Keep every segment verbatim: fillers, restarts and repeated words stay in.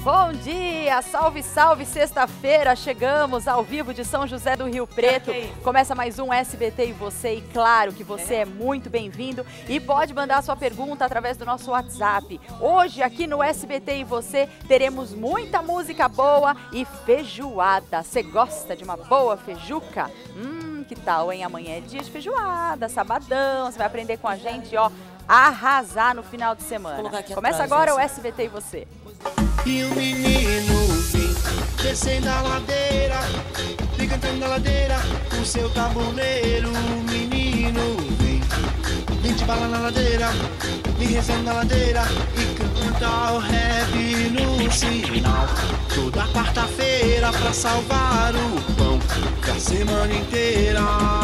Bom dia, salve, salve, sexta-feira, chegamos ao vivo de São José do Rio Preto. Começa mais um S B T e você, e claro que você é muito bem-vindo e pode mandar sua pergunta através do nosso WhatsApp. Hoje, aqui no S B T e você, teremos muita música boa e feijoada. Você gosta de uma boa feijuca? Hum, que tal, hein? Amanhã é dia de feijoada, sabadão, você vai aprender com a gente, ó, arrasar no final de semana. Começa agora o S B T e você. E o menino vem descendo a ladeira, vem cantando na ladeira com seu tabuleiro. O menino vem, vem de bala na ladeira, vem rezando na ladeira e canta o rap no sinal. Toda quarta-feira pra salvar o pão da semana inteira.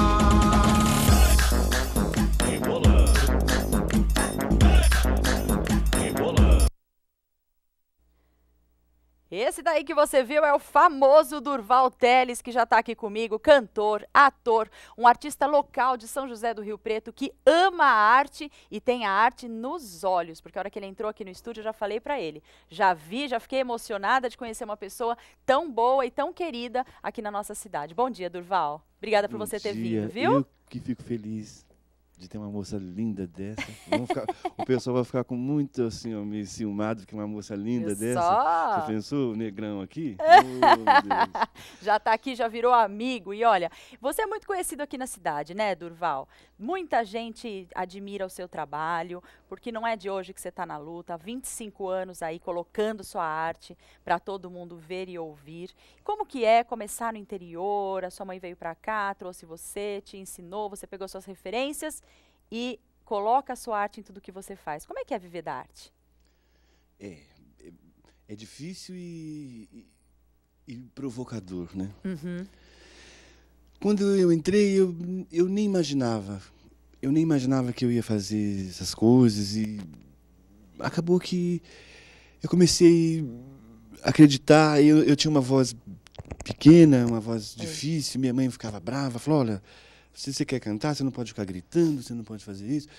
Esse daí que você viu é o famoso Durval Teles, que já está aqui comigo, cantor, ator, um artista local de São José do Rio Preto que ama a arte e tem a arte nos olhos, porque a hora que ele entrou aqui no estúdio eu já falei para ele, já vi, já fiquei emocionada de conhecer uma pessoa tão boa e tão querida aqui na nossa cidade. Bom dia, Durval. Obrigada por Bom você ter dia. vindo, viu? Eu que fico feliz de ter uma moça linda dessa. Vamos ficar, o pessoal vai ficar com muito assim, ó, meio ciumado, porque uma moça linda Viu dessa. só? Você pensou, o negrão aqui? Oh, meu Deus. Já está aqui, já virou amigo. E olha, você é muito conhecido aqui na cidade, né, Durval? Muita gente admira o seu trabalho, porque não é de hoje que você está na luta, há vinte e cinco anos aí colocando sua arte para todo mundo ver e ouvir. Como que é começar no interior? A sua mãe veio para cá, trouxe você, te ensinou, você pegou suas referências e coloca a sua arte em tudo que você faz. Como é que é viver da arte? É, é, é difícil e, e, e provocador, né? Uhum. Quando eu entrei, eu, eu nem imaginava. Eu nem imaginava que eu ia fazer essas coisas e acabou que eu comecei a acreditar. Eu, eu tinha uma voz pequena, uma voz difícil, minha mãe ficava brava, falou, olha, se você quer cantar, você não pode ficar gritando, você não pode fazer isso.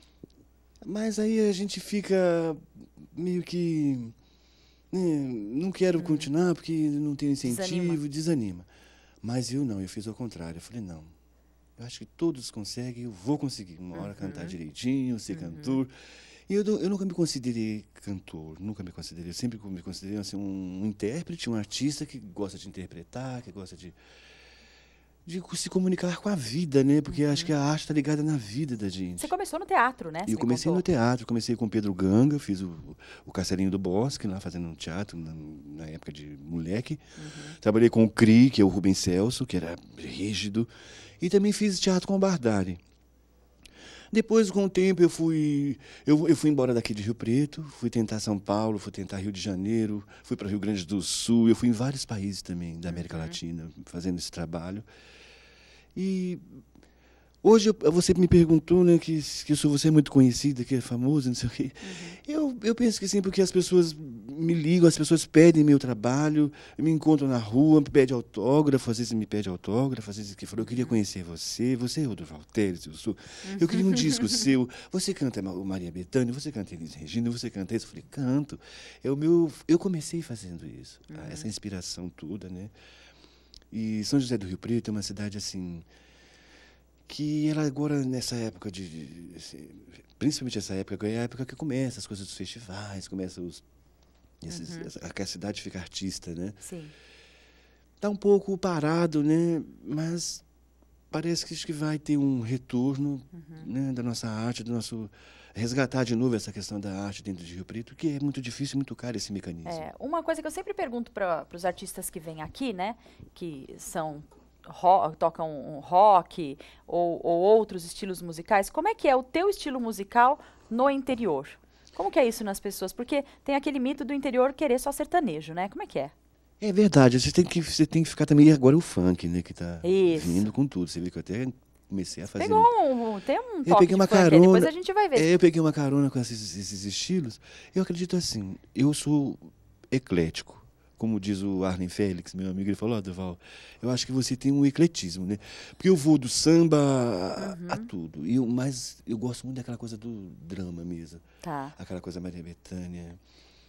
Mas aí a gente fica meio que, né, não quero hum. continuar porque não tenho incentivo, desanima. desanima. Mas eu não, eu fiz ao contrário. Eu falei, não, eu acho que todos conseguem, eu vou conseguir uma hora uhum. cantar direitinho, ser uhum. cantor. E eu, eu nunca me considerei cantor, nunca me considerei, eu sempre me considerei assim, um, um intérprete, um artista que gosta de interpretar, que gosta de... de se comunicar com a vida, né? Porque uhum. acho que a arte está ligada na vida da gente. Você começou no teatro, né? E eu comecei no teatro, comecei com Pedro Ganga, fiz o, o Castelinho do Bosque, lá fazendo um teatro na, na época de moleque. Uhum. Trabalhei com o Cri, que é o Rubens Celso, que era rígido. E também fiz teatro com o Bardari. Depois, com o tempo, eu fui, eu, eu fui embora daqui de Rio Preto, fui tentar São Paulo, fui tentar Rio de Janeiro, fui para Rio Grande do Sul, eu fui em vários países também da América uhum. Latina fazendo esse trabalho. E hoje eu, você me perguntou, né, que, que eu sou, você é muito conhecida, que é famosa, não sei o quê. Uhum. Eu, eu penso que sim, porque as pessoas me ligam, as pessoas pedem meu trabalho, me encontram na rua, me pedem autógrafo, às vezes me pedem autógrafo, às vezes que falou, eu queria conhecer você, você é o Durval Teles, eu sou, uhum. eu queria um disco seu, você canta Maria Bethânia, você canta Elis Regina, você canta isso, eu falei, canto. É o meu, eu comecei fazendo isso, uhum. essa inspiração toda, né? E São José do Rio Preto é uma cidade assim que ela agora nessa época de, de assim, principalmente essa época é a época que começa as coisas dos festivais, começa os esses, uhum. essa, a cidade fica artista, né? Sim. Tá um pouco parado, né? Mas parece que acho que vai ter um retorno, uhum. né, da nossa arte, do nosso resgatar de novo essa questão da arte dentro de Rio Preto, que é muito difícil, muito caro esse mecanismo. É, uma coisa que eu sempre pergunto para os artistas que vêm aqui, né, que são rock, tocam um rock ou, ou outros estilos musicais, como é que é o teu estilo musical no interior? Como que é isso nas pessoas? Porque tem aquele mito do interior querer só sertanejo, né? Como é que é? É verdade, você tem que, você tem que ficar também, agora o funk, né, que está vindo com tudo. Você viu que eu até comecei a fazer... Pegou um, tem um toque eu peguei uma de funk, carona, depois a gente vai ver. É, eu peguei uma carona com esses, esses estilos. Eu acredito assim, eu sou eclético. Como diz o Arlen Félix, meu amigo, ele falou, ó, oh, Durval, eu acho que você tem um ecletismo, né? Porque eu vou do samba a, uhum. a tudo. E eu, mas eu gosto muito daquela coisa do drama mesmo. Tá. Aquela coisa Maria Bethânia.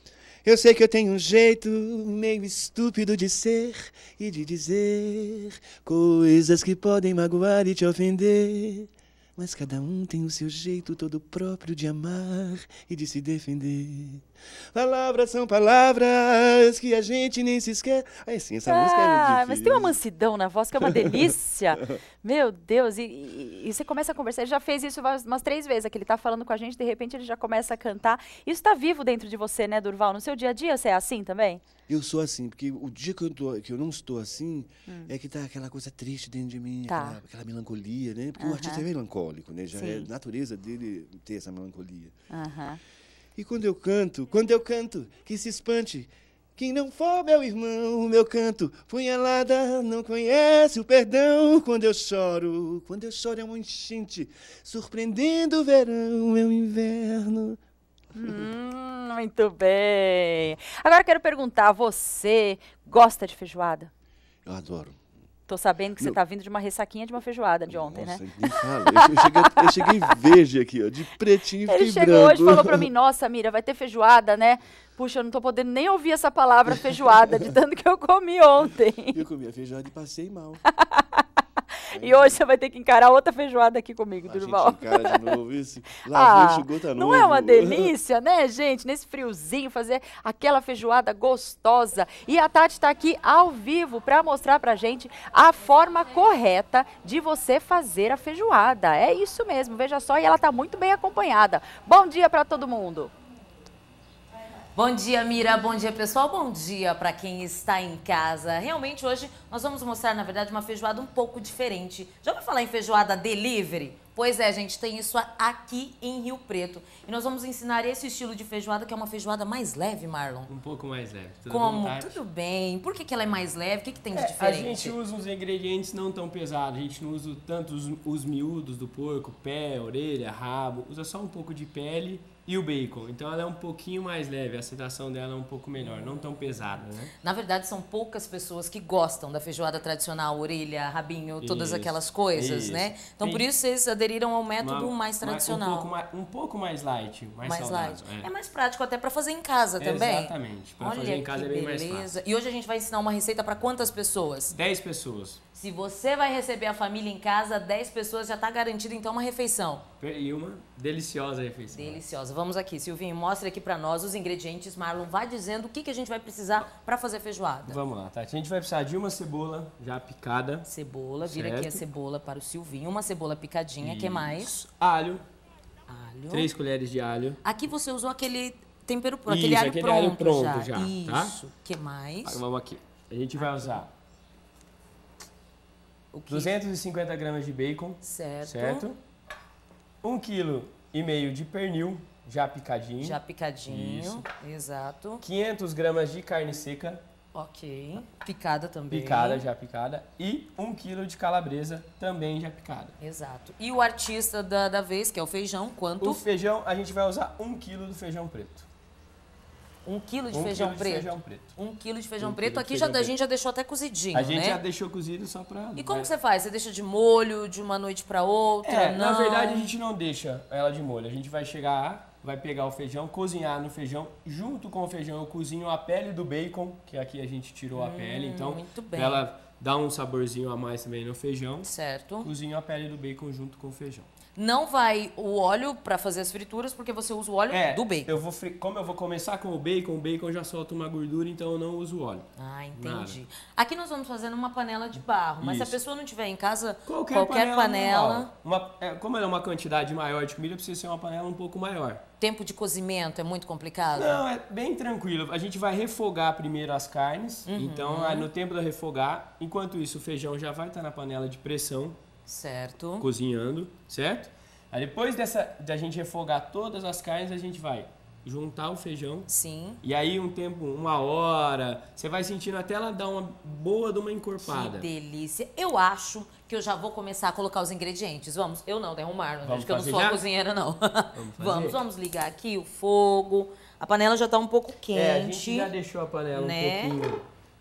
Eu sei que eu tenho um jeito meio estúpido de ser e de dizer coisas que podem magoar e te ofender. Mas cada um tem o seu jeito todo próprio de amar e de se defender. Palavras são palavras que a gente nem se esquece. Ai, sim, essa ah, música é muito difícil. Mas tem uma mansidão na voz que é uma delícia. Meu Deus, e, e, e você começa a conversar. Ele já fez isso umas, umas três vezes, que ele tá falando com a gente, de repente ele já começa a cantar. Isso tá vivo dentro de você, né, Durval? No seu dia a dia você é assim também? Eu sou assim, porque o dia que eu, tô, que eu não estou assim, hum. é que tá aquela coisa triste dentro de mim, tá. aquela, aquela melancolia, né? Porque uh-huh. o artista é melancólico, né? Já Sim. é natureza dele ter essa melancolia. Uh-huh. E quando eu canto, quando eu canto, que se espante, quem não for meu irmão, o meu canto, punhalada, não conhece o perdão. Quando eu choro, quando eu choro é uma enchente, surpreendendo o verão, é o inverno. Hum, muito bem. Agora eu quero perguntar, você gosta de feijoada? Eu adoro. Tô sabendo que Meu... você tá vindo de uma ressaquinha de uma feijoada de ontem, nossa, né? Nem fala. Eu cheguei, eu cheguei verde aqui, ó, de pretinho e Ele chegou branco. hoje e falou pra mim, nossa, Mira, vai ter feijoada, né? Puxa, eu não tô podendo nem ouvir essa palavra feijoada, de tanto que eu comi ontem. Eu comi a feijoada e passei mal. E hoje você vai ter que encarar outra feijoada aqui comigo, Durval. A gente encara de novo isso. Lá ah, vem, tá não novo. é uma delícia, né, gente? Nesse friozinho, fazer aquela feijoada gostosa. E a Tati tá aqui ao vivo para mostrar pra gente a forma correta de você fazer a feijoada. É isso mesmo, veja só, e ela tá muito bem acompanhada. Bom dia para todo mundo. Bom dia, Mira. Bom dia, pessoal. Bom dia para quem está em casa. Realmente, hoje, nós vamos mostrar, na verdade, uma feijoada um pouco diferente. Já ouviu falar em feijoada delivery? Pois é, gente, tem isso aqui em Rio Preto. E nós vamos ensinar esse estilo de feijoada, que é uma feijoada mais leve, Marlon. Um pouco mais leve. Tudo Como? Tudo bem. Por que, que ela é mais leve? O que, que tem de é, diferente? A gente usa uns ingredientes não tão pesados. A gente não usa tanto os, os miúdos do porco, pé, orelha, rabo. Usa só um pouco de pele e o bacon. Então ela é um pouquinho mais leve, a sensação dela é um pouco melhor, não tão pesada, né? Na verdade, são poucas pessoas que gostam da feijoada tradicional, orelha, rabinho, todas isso, aquelas coisas, isso. né? Então, Tem por isso, vocês aderiram ao método uma, mais tradicional. Um pouco mais, um pouco mais light, mais, mais saudável. light. É. É mais prático até para fazer em casa também. Exatamente. Para Olha fazer em casa que é bem beleza. mais fácil. E hoje a gente vai ensinar uma receita para quantas pessoas? dez pessoas. Se você vai receber a família em casa, dez pessoas, já está garantida então uma refeição. E uma deliciosa refeição. Deliciosa. Vamos aqui, Silvinho, mostre aqui para nós os ingredientes. Marlon, vai dizendo o que, que a gente vai precisar para fazer feijoada. Vamos lá, Tati. A gente vai precisar de uma cebola já picada. Cebola, vira certo. aqui a cebola para o Silvinho. Uma cebola picadinha, o que mais? Alho. Alho. Três colheres de alho. Aqui você usou aquele tempero, Isso, aquele alho aquele pronto, alho pronto já. já, Isso. Tá? O que mais? Vamos aqui. A gente vai usar o que? duzentos e cinquenta gramas de bacon. Certo. Certo. Um quilo e meio de pernil, já picadinho. Já picadinho. Isso. Exato. quinhentas gramas de carne seca. Ok. Picada também. Picada, já picada. E um quilo de calabresa, também já picada. Exato. E o artista da, da vez, que é o feijão, quanto? O feijão, a gente vai usar um quilo do feijão preto. Um quilo de um feijão quilo preto? De feijão preto. Um quilo de feijão um preto. Quilo Aqui de já, feijão a gente já deixou até cozidinho, A gente né? já deixou cozido só pra... E como né? que você faz? Você deixa de molho, de uma noite pra outra? É, não? na verdade a gente não deixa ela de molho. A gente vai chegar, vai pegar o feijão, cozinhar no feijão. Junto com o feijão eu cozinho a pele do bacon, que aqui a gente tirou a hum, pele. Então, muito bem. ela dá um saborzinho a mais também no feijão. Certo. Cozinho a pele do bacon junto com o feijão. Não vai o óleo para fazer as frituras, porque você usa o óleo É, do bacon. Eu vou, como eu vou começar com o bacon, o bacon já solta uma gordura, então eu não uso óleo. Ah, entendi. Nada. Aqui nós vamos fazer numa panela de barro, mas Isso. se a pessoa não tiver em casa, Qualquer, qualquer panela. panela uma, é, como ela é uma quantidade maior de comida, precisa ser uma panela um pouco maior. tempo de cozimento é muito complicado? Não, é bem tranquilo. A gente vai refogar primeiro as carnes. Uhum. Então, no tempo da refogar, enquanto isso, o feijão já vai estar na panela de pressão. Certo. Cozinhando, certo? Aí depois dessa, da gente refogar todas as carnes, a gente vai juntar o feijão. Sim. E aí um tempo, uma hora, você vai sentindo até ela dar uma boa de uma encorpada. Que delícia. Eu acho que eu já vou começar a colocar os ingredientes. Vamos? Eu não, derrumar, não, Vamos acho que eu não fazer sou já? a cozinheira, não. Vamos, vamos, vamos ligar aqui o fogo. A panela já tá um pouco quente. É, a gente já deixou a panela né? um pouquinho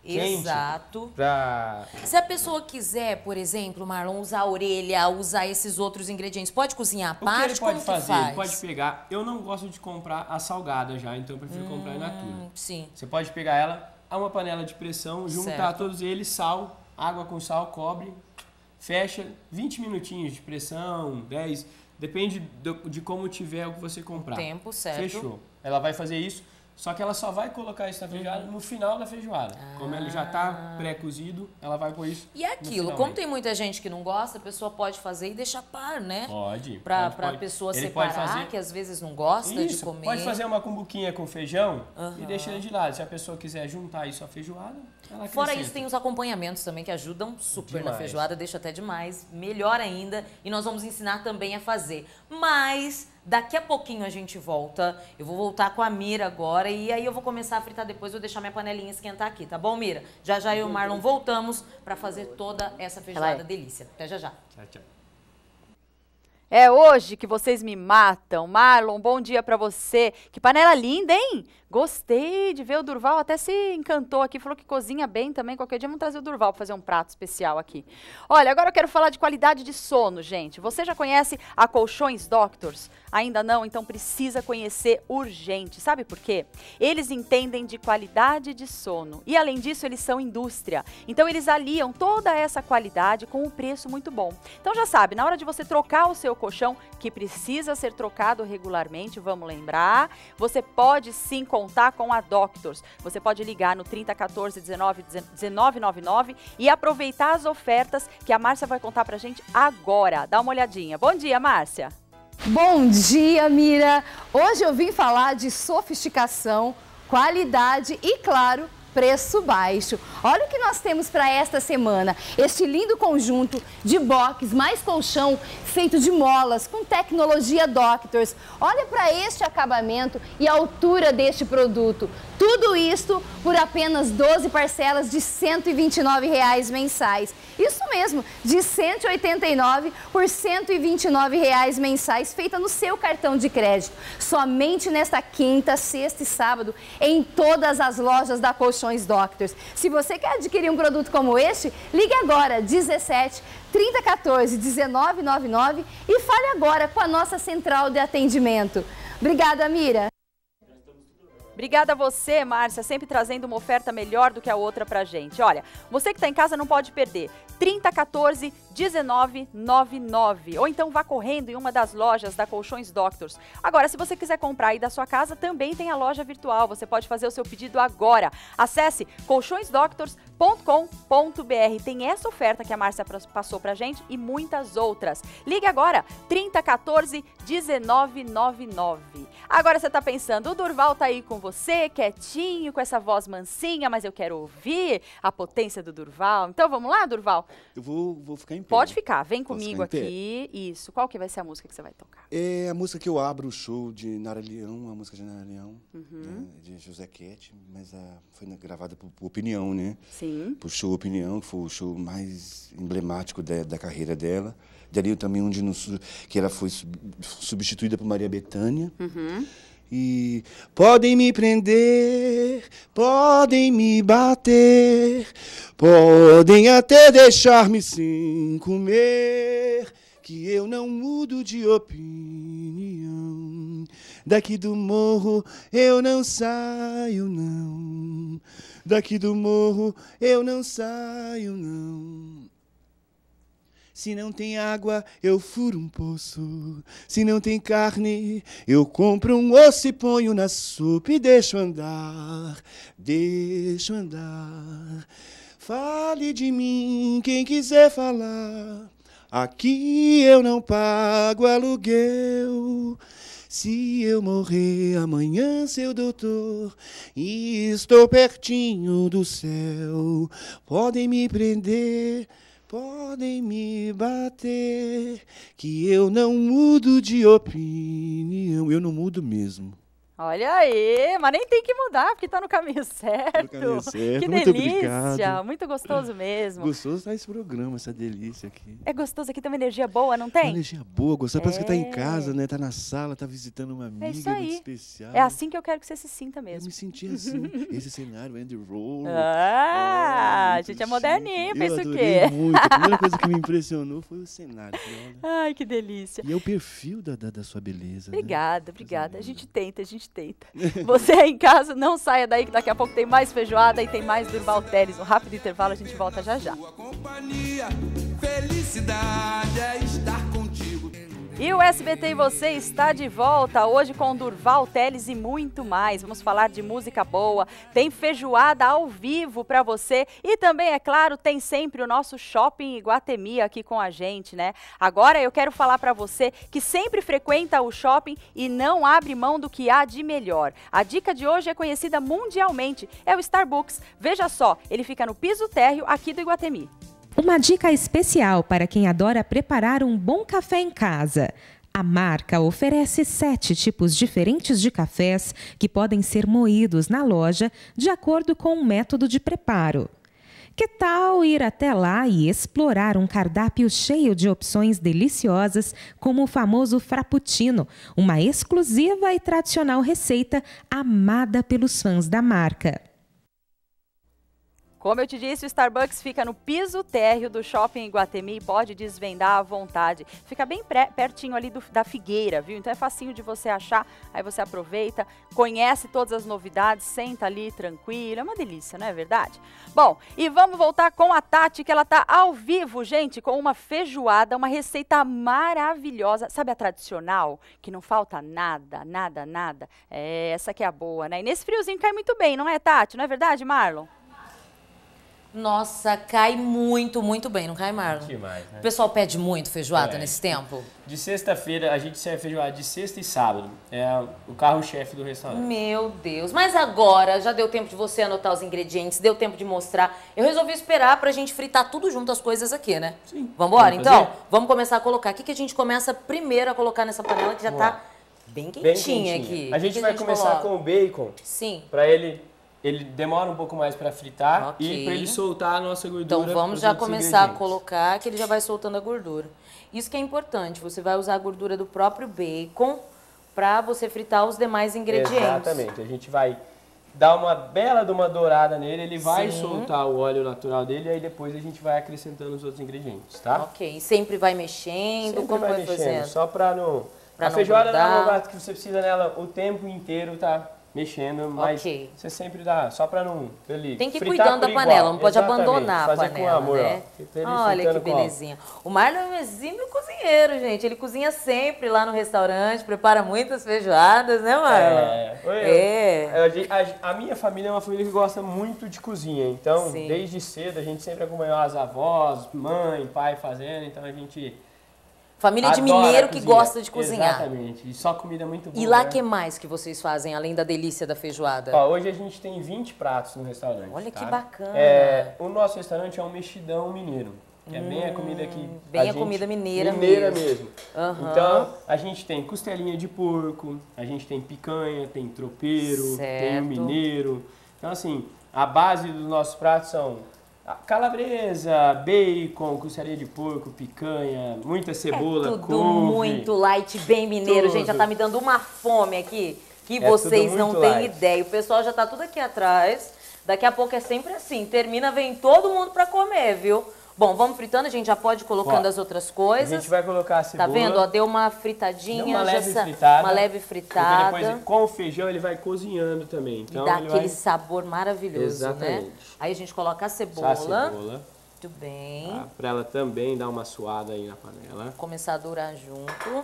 quente. Exato. Pra... Se a pessoa quiser, por exemplo, Marlon, usar a orelha, usar esses outros ingredientes, pode cozinhar à O que parte? ele pode Como fazer? que faz? Ele pode pegar... Eu não gosto de comprar a salgada já, então eu prefiro hum, comprar in natura. Sim. Você pode pegar ela a uma panela de pressão, juntar Certo. todos eles, sal, água com sal, cobre, fecha, vinte minutinhos de pressão, dez, depende do, de como tiver o que você comprar. Tempo, certo. Fechou. Ela vai fazer isso, só que ela só vai colocar isso na feijoada no final da feijoada. Ah. Como ele já está pré-cozido, ela vai pôr isso E é no aquilo, finalmente. como tem muita gente que não gosta, a pessoa pode fazer e deixar par, né? Pode. Pra, pode, pra pode. pessoa Ele separar, pode fazer... que às vezes não gosta Isso, de comer. pode fazer uma cumbuquinha com feijão Aham. e deixa ele de lado. Se a pessoa quiser juntar isso à feijoada, ela Fora acrescenta. isso, tem os acompanhamentos também que ajudam super na Demais. feijoada, deixa até demais, melhor ainda. E nós vamos ensinar também a fazer. Mas daqui a pouquinho a gente volta. Eu vou voltar com a Mira agora e aí eu vou começar a fritar depois, vou deixar minha panelinha esquentar aqui, tá bom, Mira? Já já eu e o Marlon voltamos para fazer toda essa feijoada delícia. Até já já. Tchau, tchau. É hoje que vocês me matam. Marlon, bom dia pra você. Que panela linda, hein? Gostei de ver o Durval, até se encantou aqui, falou que cozinha bem também. Qualquer dia vamos trazer o Durval para fazer um prato especial aqui. Olha, agora eu quero falar de qualidade de sono, gente. Você já conhece a Colchões Doctors? Ainda não? Então precisa conhecer urgente. Sabe por quê? Eles entendem de qualidade de sono e, além disso, eles são indústria. Então eles aliam toda essa qualidade com um preço muito bom. Então já sabe, na hora de você trocar o seu colchão, que precisa ser trocado regularmente, vamos lembrar, você pode sim contar com a Doctors. Você pode ligar no trinta, quatorze, dezenove, dezenove noventa e nove e aproveitar as ofertas que a Márcia vai contar pra gente agora. Dá uma olhadinha. Bom dia, Márcia. Bom dia, Mira. Hoje eu vim falar de sofisticação, qualidade e, claro, preço baixo. Olha o que nós temos para esta semana. Este lindo conjunto de box mais colchão feito de molas com tecnologia Doctors. Olha para este acabamento e a altura deste produto. Tudo isto por apenas doze parcelas de cento e vinte e nove reais mensais. Isso mesmo, de cento e oitenta e nove por cento e vinte e nove reais mensais, feita no seu cartão de crédito. Somente nesta quinta, sexta e sábado, em todas as lojas da Colchões Doctors. Se você quer adquirir um produto como este, ligue agora, dezessete, trinta, quatorze, dezenove noventa e nove e fale agora com a nossa central de atendimento. Obrigada, Mira. Obrigada a você, Márcia, sempre trazendo uma oferta melhor do que a outra pra gente. Olha, você que está em casa não pode perder. trinta, quatorze, dezenove noventa e nove. Ou então vá correndo em uma das lojas da Colchões Doctors. Agora, se você quiser comprar aí da sua casa, também tem a loja virtual. Você pode fazer o seu pedido agora. Acesse colchões doctors ponto com ponto br. Tem essa oferta que a Márcia passou pra gente e muitas outras. Ligue agora, trinta, quatorze, dezenove noventa e nove. Agora você tá pensando, o Durval tá aí com você, quietinho, com essa voz mansinha, mas eu quero ouvir a potência do Durval. Então vamos lá, Durval? Eu vou, vou ficar em pé. Pode ficar, vem Posso comigo ficar em pé? aqui. Isso. Qual que vai ser a música que você vai tocar? É a música que eu abro o show de Nara Leão, a música de Nara Leão, Uhum. né, de José Quete, mas a, foi na- gravada por, por Opinião, né? Sim. Por show Opinião, que foi o show mais emblemático da, da carreira dela. Dali também onde no, su- que ela foi sub- substituída por Maria Bethânia. Uhum. E podem me prender, podem me bater, podem até deixar-me sem comer, que eu não mudo de opinião. Daqui do morro eu não saio, não. Daqui do morro eu não saio, não. Se não tem água, eu furo um poço. Se não tem carne, eu compro um osso e ponho na sopa e deixo andar, deixo andar. Fale de mim quem quiser falar. Aqui eu não pago aluguel. Se eu morrer amanhã, seu doutor, e estou pertinho do céu, podem me prender, podem me bater, que eu não mudo de opinião. Eu não mudo mesmo. Olha aí, mas nem tem que mudar, porque tá no caminho certo. No caminho certo. Que Muito delícia, obrigado. muito gostoso mesmo. Gostoso tá esse programa, essa delícia aqui. É gostoso aqui, tem uma energia boa, não Uma tem? energia boa, gostosa. Parece que tá É. em casa, né? Tá na sala, tá visitando uma amiga É isso muito aí. especial. É assim que eu quero que você se sinta Eu mesmo. me senti assim. Esse cenário, Andy Roll. Ah, a muito gente é chique. moderninho, Eu pensa o adorei quê? muito. A primeira coisa que me impressionou foi o cenário. Falei, olha, Ai, que delícia. e é o perfil da, da, da sua beleza. né? Obrigada, obrigada. A linda. gente tenta, a gente tenta. Você aí em casa, não saia daí que daqui a pouco tem mais feijoada e tem mais Durval Teles. Um rápido intervalo, a gente volta já já. Sua companhia, felicidade é estar contigo. E o S B T e você está de volta hoje com Durval Teles e muito mais. Vamos falar de música boa, tem feijoada ao vivo para você e também, é claro, tem sempre o nosso Shopping Iguatemi aqui com a gente, né? Agora eu quero falar para você que sempre frequenta o shopping e não abre mão do que há de melhor. A dica de hoje é conhecida mundialmente, é o Starbucks. Veja só, ele fica no piso térreo aqui do Iguatemi. Uma dica especial para quem adora preparar um bom café em casa. A marca oferece sete tipos diferentes de cafés que podem ser moídos na loja de acordo com o método de preparo. Que tal ir até lá e explorar um cardápio cheio de opções deliciosas, como o famoso Frappuccino, uma exclusiva e tradicional receita amada pelos fãs da marca. Como eu te disse, o Starbucks fica no piso térreo do Shopping Iguatemi e pode desvendar à vontade. Fica bem pré, pertinho ali do, da Figueira, viu? Então é facinho de você achar, aí você aproveita, conhece todas as novidades, senta ali tranquilo, é uma delícia, não é verdade? Bom, e vamos voltar com a Tati, que ela tá ao vivo, gente, com uma feijoada, uma receita maravilhosa, sabe a tradicional, que não falta nada, nada, nada? É, essa que é a boa, né? E nesse friozinho cai muito bem, não é, Tati? Não é verdade, Marlon? Nossa, cai muito, muito bem, não cai, Marlon? Demais, né? O pessoal pede muito feijoada É. nesse tempo? De sexta-feira, a gente serve feijoada de sexta e sábado. É o carro-chefe do restaurante. Meu Deus, mas agora já deu tempo de você anotar os ingredientes, deu tempo de mostrar. Eu resolvi esperar pra gente fritar tudo junto as coisas aqui, né? Sim. Vambora, Vamos então? fazer? Vamos começar a colocar. O que, que a gente começa primeiro a colocar nessa panela que já Vamos tá lá. bem quentinha, Bem quentinha. aqui? A O que gente que vai começar coloca? com o bacon, Sim. pra ele... Ele demora um pouco mais pra fritar Ok. e pra ele soltar a nossa gordura. Então vamos pros já outros começar a ingredientes. colocar, que ele já vai soltando a gordura. Isso que é importante, você vai usar a gordura do próprio bacon para você fritar os demais ingredientes. Exatamente. A gente vai dar uma bela de uma dourada nele, ele vai Sim. soltar o óleo natural dele e aí depois a gente vai acrescentando os outros ingredientes, tá? Ok, sempre vai mexendo, Sempre como vai vai, mexendo, fazendo? só pra não... Pra a não feijoada não é grudar. um prato que você precisa nela o tempo inteiro, tá? Mexendo, mas Ok. você sempre dá, só pra não... Ele Tem que ir fritar cuidando da por panela, igual. não pode Exatamente. abandonar a Fazer panela, com amor, né? ó. Fica ele Olha que fritando com amor. belezinha. O Marlon é um exímio cozinheiro, gente. Ele cozinha sempre lá no restaurante, prepara muitas feijoadas, né, Marlon? É, oi, É. A, a- a minha família é uma família que gosta muito de cozinha, então Sim. desde cedo a gente sempre acompanhou as avós, mãe, pai fazendo, então a gente Família de adora mineiro que cozinhar. gosta de cozinhar. Exatamente, e só comida muito boa. E lá né? que mais que vocês fazem, além da delícia da feijoada? Ó, hoje a gente tem vinte pratos no restaurante. Olha que tá? bacana. É, o nosso restaurante é um mexidão mineiro, que é bem a comida que bem a gente- comida mineira mineira mesmo. mesmo. Aham. Então, a gente tem costelinha de porco, a gente tem picanha, tem tropeiro, tem Certo. o mineiro. Então, assim, a base dos nossos pratos são a calabresa, bacon, costelinha de porco, picanha, muita cebola, É tudo couve. muito light, bem mineiro. Tudo. Gente, já tá me dando uma fome aqui que É vocês tudo não muito têm light. ideia. O pessoal já tá tudo aqui atrás. Daqui a pouco é sempre assim. Termina, vem todo mundo pra comer, viu? Bom, vamos fritando, a gente já pode ir colocando Ó, as outras A coisas. gente vai colocar a Tá cebola. vendo? Ó, deu uma fritadinha. Deu uma já leve sa- fritada. Uma leve fritada. Porque depois, com o feijão, ele vai cozinhando também. Então, e dá ele aquele vai... sabor maravilhoso, né? Exatamente. Aí a gente coloca a Só cebola. a cebola, Muito bem. tá? Pra ela também dar uma suada aí na panela. Começar a dourar junto.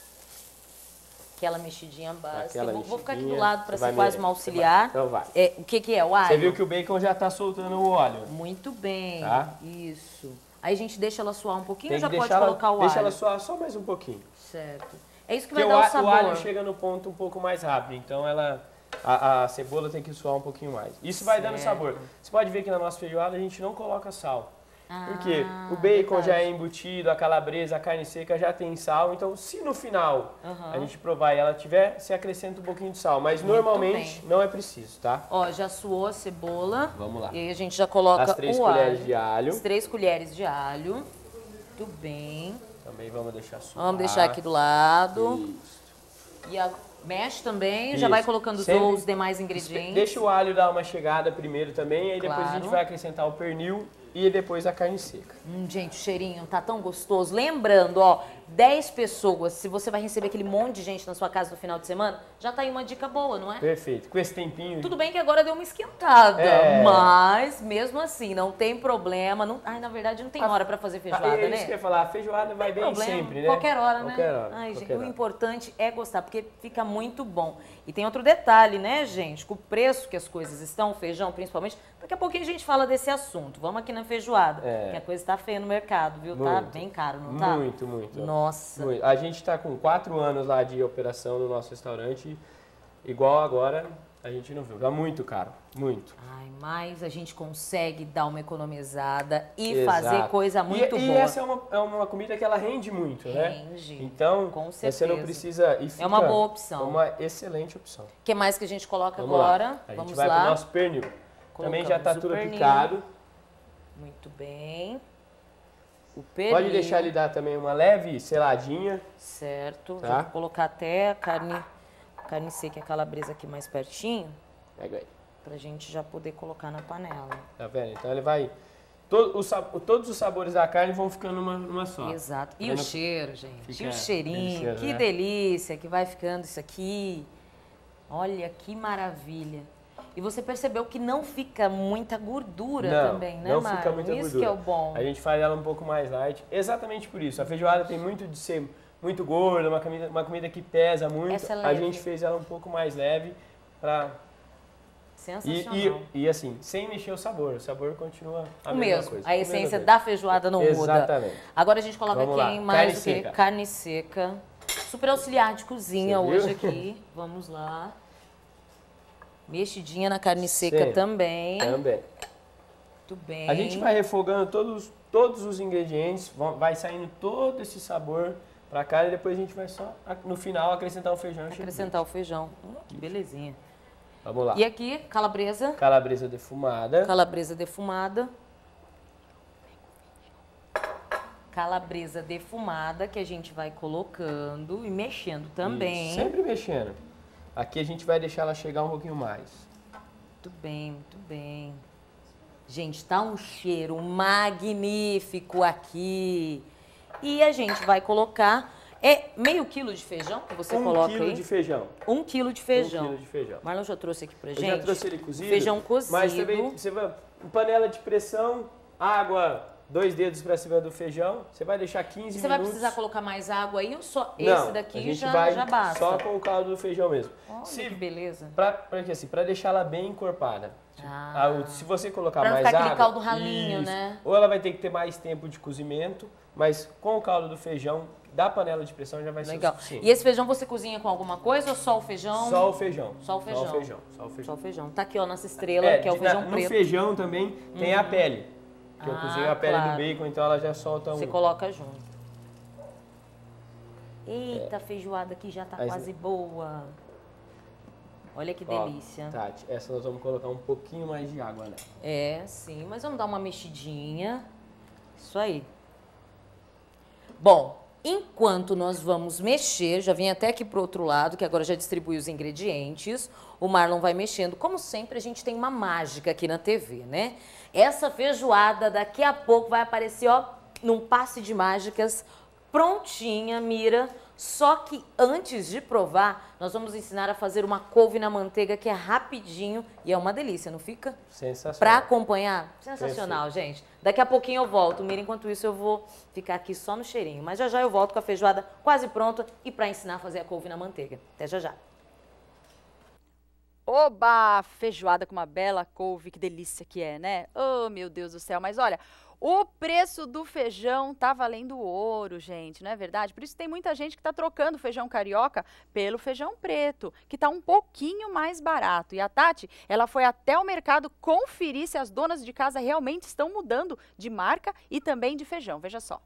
Aquela mexidinha básica. Aquela vou, vou ficar aqui do mexidinha. lado para Você vai ser quase me- uma você auxiliar. vai. Então vai. É, o que, que é? O alho? Você viu que o bacon já tá soltando o óleo. Muito bem. Tá? Isso. Aí a gente deixa ela suar um pouquinho Tem ou já que pode deixar ela, colocar o deixa alho? ela suar só mais um pouquinho. Certo. É isso que Porque vai o, dar o a- sabor. o alho chega no ponto um pouco mais rápido, então ela a, a cebola tem que suar um pouquinho mais. Isso vai dando Certo. sabor. Você pode ver que na nossa feijoada a gente não coloca sal. Ah, Porque o bacon verdade. já é embutido, a calabresa, a carne seca já tem sal. Então, se no final Uhum. a gente provar e ela tiver, você acrescenta um pouquinho de sal. Mas Muito normalmente bem. não é preciso, tá? Ó, já suou a cebola. Vamos lá. E aí a gente já coloca As três o colheres alho. de alho. As três colheres de alho. Muito bem. Também vamos deixar suar. Vamos deixar aqui do lado. Isso. E a mexe também, já Isso. vai colocando os, Sempre os demais ingredientes. Deixa o alho dar uma chegada primeiro também, aí depois a Claro. gente vai acrescentar o pernil e depois a carne seca. Hum, gente, o cheirinho tá tão gostoso. Lembrando, ó, dez pessoas, se você vai receber aquele monte de gente na sua casa no final de semana, já tá aí uma dica boa, não é? Perfeito. Com esse tempinho. Tudo bem que agora deu uma esquentada, É. mas mesmo assim, não tem problema. Não... Ai, na verdade, não tem hora pra fazer feijoada, Ah, é isso né? que eu ia falar, a feijoada vai bem Problema, sempre, né? Qualquer hora, Qualquer né? hora, Ai, qualquer gente, o hora. importante é gostar, porque fica muito bom. E tem outro detalhe, né, gente? Com o preço que as coisas estão, o feijão principalmente, daqui a pouquinho a gente fala desse assunto. Vamos aqui na feijoada, É. que a coisa tá feia no mercado, viu? Tá Muito. bem caro, não tá? Muito, muito. Nossa. Muito. A gente está com quatro anos lá de operação no nosso restaurante, igual agora a gente não viu. Tá muito caro, muito. Ai, mas a gente consegue dar uma economizada e Exato. fazer coisa muito e, boa. E essa é uma, é uma comida que ela rende muito, né? Rende, Então, com você não certeza. precisa... E fica uma boa opção. uma excelente opção. O que mais que a gente coloca Vamos agora? lá. A gente Vamos vai lá. pro nosso pernil. Também já está Colocamos o tudo pernil. picado. Muito bem. O pernil. Pode deixar ele dar também uma leve seladinha. Certo. Tá. Já vou colocar até a carne, carne seca e a calabresa aqui mais pertinho, Pega aí. pra gente já poder colocar na panela. Tá vendo? Então ele vai... Todo, o, sab- todos os sabores da carne vão ficando numa, numa só. Exato. E Tá o vendo? cheiro, gente. Fica e o aquele cheirinho. cheiro, que né? delícia que vai ficando isso aqui. Olha que maravilha. E você percebeu que não fica muita gordura Não, também, né, não Marlon? fica muita Isso gordura. que é o bom. A gente faz ela um pouco mais light. Exatamente por isso. A feijoada tem muito de ser muito gorda, uma comida, uma comida que pesa muito. Essa é A leve. gente fez ela um pouco mais leve pra... E, Sensacional. e, e assim, sem mexer o sabor. O sabor continua a O mesma mesmo. coisa. A mesma essência coisa. da feijoada não muda. Exatamente. Agora a gente coloca Vamos aqui lá. mais Carne o quê? seca. Carne seca. Super auxiliar de cozinha Você viu? hoje aqui. Vamos lá. Mexidinha na carne seca Sim. também. Também. Muito bem. A gente vai refogando todos, todos os ingredientes, vão- vai saindo todo esse sabor pra cá e depois a gente vai só, no final, acrescentar o feijão. e acrescentar o feijão. Hum, que belezinha. Vamos lá. E aqui, calabresa. Calabresa defumada. Calabresa defumada. Calabresa defumada que a gente vai colocando e mexendo também. Isso, sempre mexendo. Aqui a gente vai deixar ela chegar um pouquinho mais. Muito bem, muito bem. Gente, tá um cheiro magnífico aqui. E a gente vai colocar... É meio quilo de feijão que você um coloca quilo aí? de feijão. Um quilo de feijão. Um quilo de feijão. Marlon já trouxe aqui pra Eu gente. já trouxe ele cozido. Feijão cozido. Mas também, você vai... Panela de pressão, água, dois dedos pra cima do feijão. Você vai deixar quinze minutos. Você vai precisar colocar mais água aí ou só Não, esse a daqui gente já, vai já basta? só com o caldo do feijão mesmo. Olha Se- que beleza. Pra, pra, que assim, pra deixar ela bem encorpada. Ah. Ah, o- se você colocar Pra não mais ficar água... aquele caldo ralinho, isso. né? Ou ela vai ter que ter mais tempo de cozimento, mas com o caldo do feijão, da panela de pressão já vai Legal. ser o suficiente. E esse feijão você cozinha com alguma coisa ou só o feijão? Só o feijão. Só o feijão. Só o feijão. Só o Só feijão. o feijão. Tá aqui, ó, nossa estrela, que é o de- feijão na- preto. No feijão também tem a pele. Que eu Ah, cozinho a pele claro. do bacon, então ela já solta um... Você coloca junto. Eita, a feijoada aqui já tá Aí quase boa. Olha que Ó, delícia. Tati, essa nós vamos colocar um pouquinho mais de água nela. É, sim, mas vamos dar uma mexidinha. Isso aí. Bom, enquanto nós vamos mexer, já vim até aqui pro outro lado, que agora já distribui os ingredientes. O Marlon vai mexendo. Como sempre, a gente tem uma mágica aqui na T V, né? Essa feijoada daqui a pouco vai aparecer, ó, num passe de mágicas, prontinha, Mira. Só que antes de provar, nós vamos ensinar a fazer uma couve na manteiga, que é rapidinho e é uma delícia, não fica? Sensacional. Pra acompanhar, sensacional, gente. Daqui a pouquinho eu volto, Mira. Enquanto isso, eu vou ficar aqui só no cheirinho. Mas já já eu volto com a feijoada quase pronta e pra ensinar a fazer a couve na manteiga. Até já já. Oba! Feijoada com uma bela couve, que delícia que é, né? Oh, meu Deus do céu. Mas olha, o preço do feijão tá valendo ouro, gente, não é verdade? Por isso tem muita gente que tá trocando o feijão carioca pelo feijão preto, que tá um pouquinho mais barato. E a Tati, ela foi até o mercado conferir se as donas de casa realmente estão mudando de marca e também de feijão. Veja só.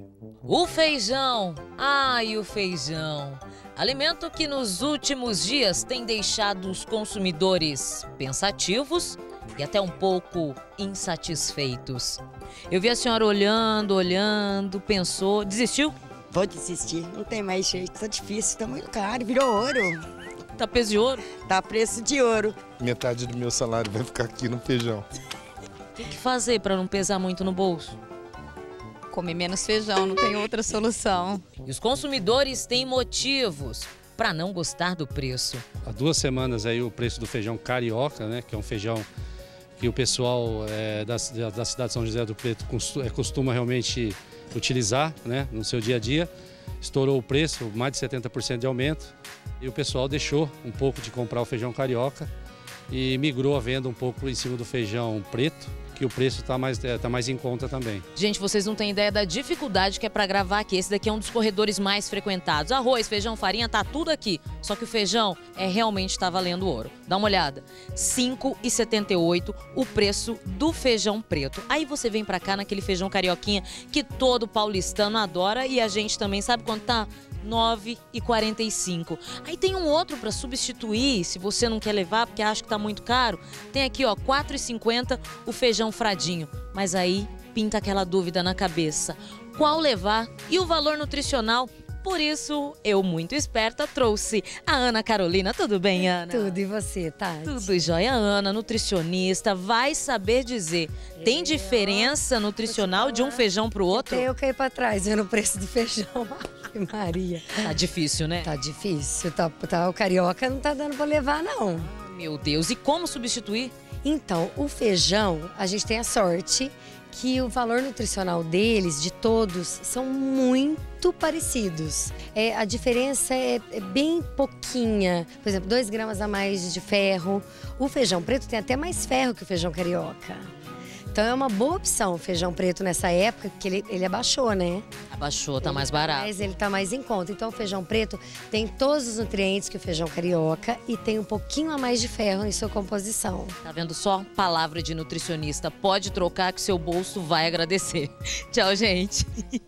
O feijão, ai o feijão, alimento que nos últimos dias tem deixado os consumidores pensativos e até um pouco insatisfeitos. Eu vi a senhora olhando, olhando, pensou, desistiu? Vou desistir, não tem mais jeito, tá difícil, tá muito caro, virou ouro. Tá preço de ouro? Tá preço de ouro. Metade do meu salário vai ficar aqui no feijão. O que fazer para não pesar muito no bolso? Comer menos feijão, não tem outra solução. E os consumidores têm motivos para não gostar do preço. Há duas semanas aí o preço do feijão carioca, né, que é um feijão que o pessoal é, da, da cidade de São José do Preto costuma realmente utilizar, né, no seu dia a dia, estourou o preço, mais de setenta por cento de aumento, e o pessoal deixou um pouco de comprar o feijão carioca e migrou a venda um pouco em cima do feijão preto, que o preço está mais, tá mais em conta também. Gente, vocês não têm ideia da dificuldade que é para gravar aqui. Esse daqui é um dos corredores mais frequentados. Arroz, feijão, farinha, tá tudo aqui. Só que o feijão é realmente tá valendo ouro. Dá uma olhada. cinco reais e setenta e oito centavos o preço do feijão preto. Aí você vem para cá naquele feijão carioquinha que todo paulistano adora e a gente também sabe quanto tá? nove reais e quarenta e cinco centavos. Aí tem um outro para substituir, se você não quer levar porque acha que tá muito caro. Tem aqui, ó, quatro reais e cinquenta centavos o feijão fradinho. Mas aí pinta aquela dúvida na cabeça. Qual levar e o valor nutricional? Por isso, eu, muito esperta, trouxe a Ana Carolina. Tudo bem, Ana? Tudo, e você, Tati? Tudo jóia. Ana, nutricionista, vai saber dizer, tem diferença nutricional de um feijão pro outro? Eu caí pra trás vendo o preço do feijão. Maria. Tá difícil, né? Tá difícil. Tá, tá, o carioca não tá dando pra levar, não. Meu Deus, e como substituir? Então, o feijão, a gente tem a sorte que o valor nutricional deles, de todos, são muito parecidos. É, a diferença é, é bem pouquinha. Por exemplo, dois gramas a mais de ferro. O feijão preto tem até mais ferro que o feijão carioca. Então é uma boa opção o feijão preto nessa época, porque ele, ele abaixou, né? Abaixou, tá mais barato. Mas ele tá mais em conta. Então o feijão preto tem todos os nutrientes que o feijão carioca e tem um pouquinho a mais de ferro em sua composição. Tá vendo só? Palavra de nutricionista. Pode trocar que seu bolso vai agradecer. Tchau, gente.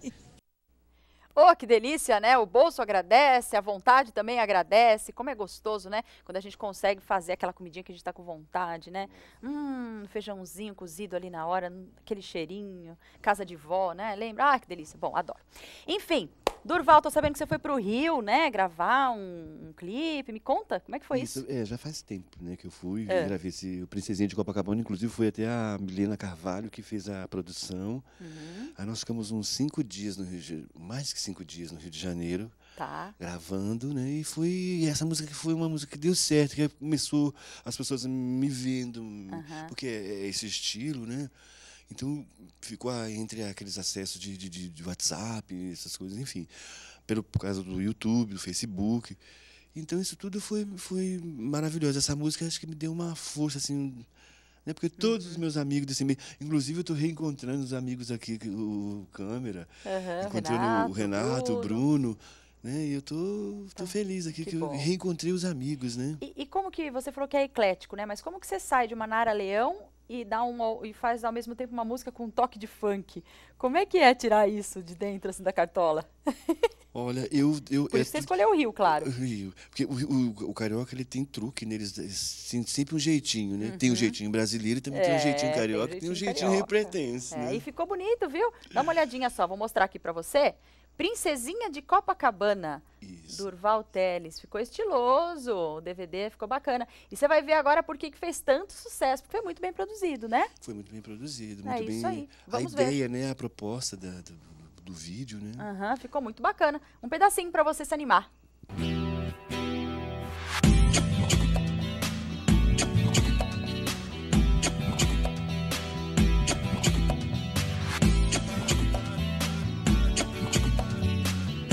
Oh, que delícia, né? O bolso agradece, a vontade também agradece. Como é gostoso, né? Quando a gente consegue fazer aquela comidinha que a gente tá com vontade, né? Hum, feijãozinho cozido ali na hora, aquele cheirinho, casa de vó, né? Lembra? Ah, que delícia. Bom, adoro. Enfim, Durval, tô sabendo que você foi pro Rio, né? Gravar um, um clipe. Me conta, como é que foi isso? isso? É, já faz tempo, né, que eu fui. É. Gravei esse, o Princesinha de Copacabana. Inclusive, foi até a Milena Carvalho que fez a produção. Uhum. Aí nós ficamos uns cinco dias no Rio de Janeiro, mais que cinco dias no Rio de Janeiro, tá. Gravando, né? E foi e essa música que foi uma música que deu certo, que começou as pessoas me vendo, uhum. porque é esse estilo, né? Então ficou entre aqueles acessos de, de, de WhatsApp, essas coisas, enfim, pelo, por causa do YouTube, do Facebook. Então isso tudo foi, foi maravilhoso. Essa música acho que me deu uma força, assim, né? Porque todos uhum. os meus amigos desse meio, inclusive eu estou reencontrando os amigos aqui, o Câmera, uhum, encontrando Renato, o Renato, Bruno. o Bruno, né? E eu tô, tô feliz aqui que, que eu reencontrei os amigos, né? E, e como que você falou que é eclético, né? Mas como que você sai de uma Nara Leão e dá um e faz ao mesmo tempo uma música com um toque de funk? Como é que é tirar isso de dentro assim, da cartola? Olha, eu... eu Por isso é, você escolheu o Rio, claro. O Rio. Porque o, o, o carioca, ele tem truque neles, tem sempre um jeitinho, né? Uhum. Tem um jeitinho brasileiro, também é, tem um jeitinho carioca, tem um jeitinho, tem um jeitinho repretense, é, né? E ficou bonito, viu? Dá uma olhadinha só, vou mostrar aqui pra você. Princesinha de Copacabana, Isso. Durval Teles. Ficou estiloso, o D V D ficou bacana. E você vai ver agora por que que fez tanto sucesso, porque foi muito bem produzido, né? Foi muito bem produzido, é muito isso bem... Aí. Vamos a ideia, ver. né? A proposta da, do, do vídeo, né? Uhum, ficou muito bacana. Um pedacinho pra você se animar.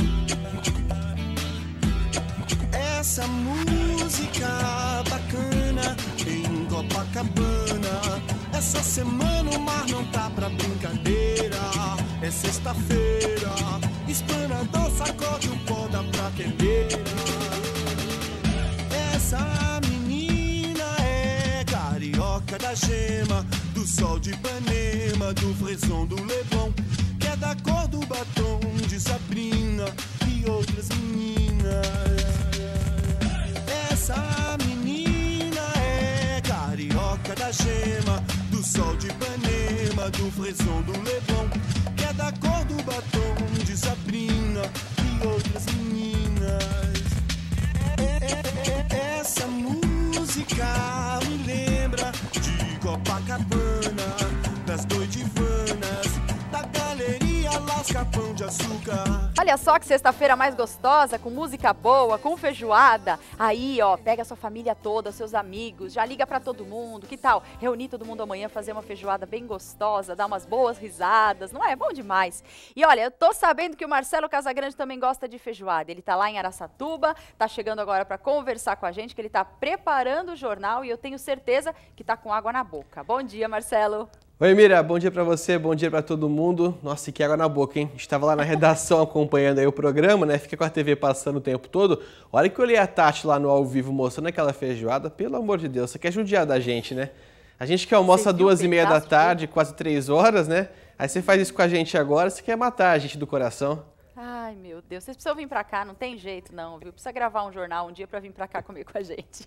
Essa música bacana semana o mar não tá pra brincadeira. É sexta-feira, espanador sacode o pó da pratedeira. Essa menina é carioca da gema, do sol de Ipanema, do frisson do Leblon, que é da cor do batom de Sabrina e outras meninas. Essa menina é carioca da gema, do sol de Ipanema, do frisson do Leblon, que é da cor do batom de Sabrina e outras meninas. Essa música me lembra de Copacabana, das doidivanas, da galeria Las Capão de Açúcar. Olha só que sexta-feira mais gostosa, com música boa, com feijoada. Aí, ó, pega a sua família toda, seus amigos, já liga pra todo mundo. Que tal reunir todo mundo amanhã, fazer uma feijoada bem gostosa, dar umas boas risadas, não é? Bom demais. E olha, eu tô sabendo que o Marcelo Casagrande também gosta de feijoada. Ele tá lá em Araçatuba, tá chegando agora pra conversar com a gente, que ele tá preparando o jornal e eu tenho certeza que tá com água na boca. Bom dia, Marcelo. Oi, Mira, bom dia pra você, bom dia pra todo mundo. Nossa, que água na boca, hein? Estava lá na redação acompanhando aí o programa, né? Fica com a T V passando o tempo todo. Olha que eu olhei a Tati lá no ao vivo mostrando aquela feijoada. Pelo amor de Deus, você quer judiar da gente, né? A gente que almoça duas e meia da tarde, quase três horas, né? Aí você faz isso com a gente agora, você quer matar a gente do coração. Ai, meu Deus, vocês precisam vir pra cá, não tem jeito não, viu? Precisa gravar um jornal um dia pra vir pra cá comer com a gente.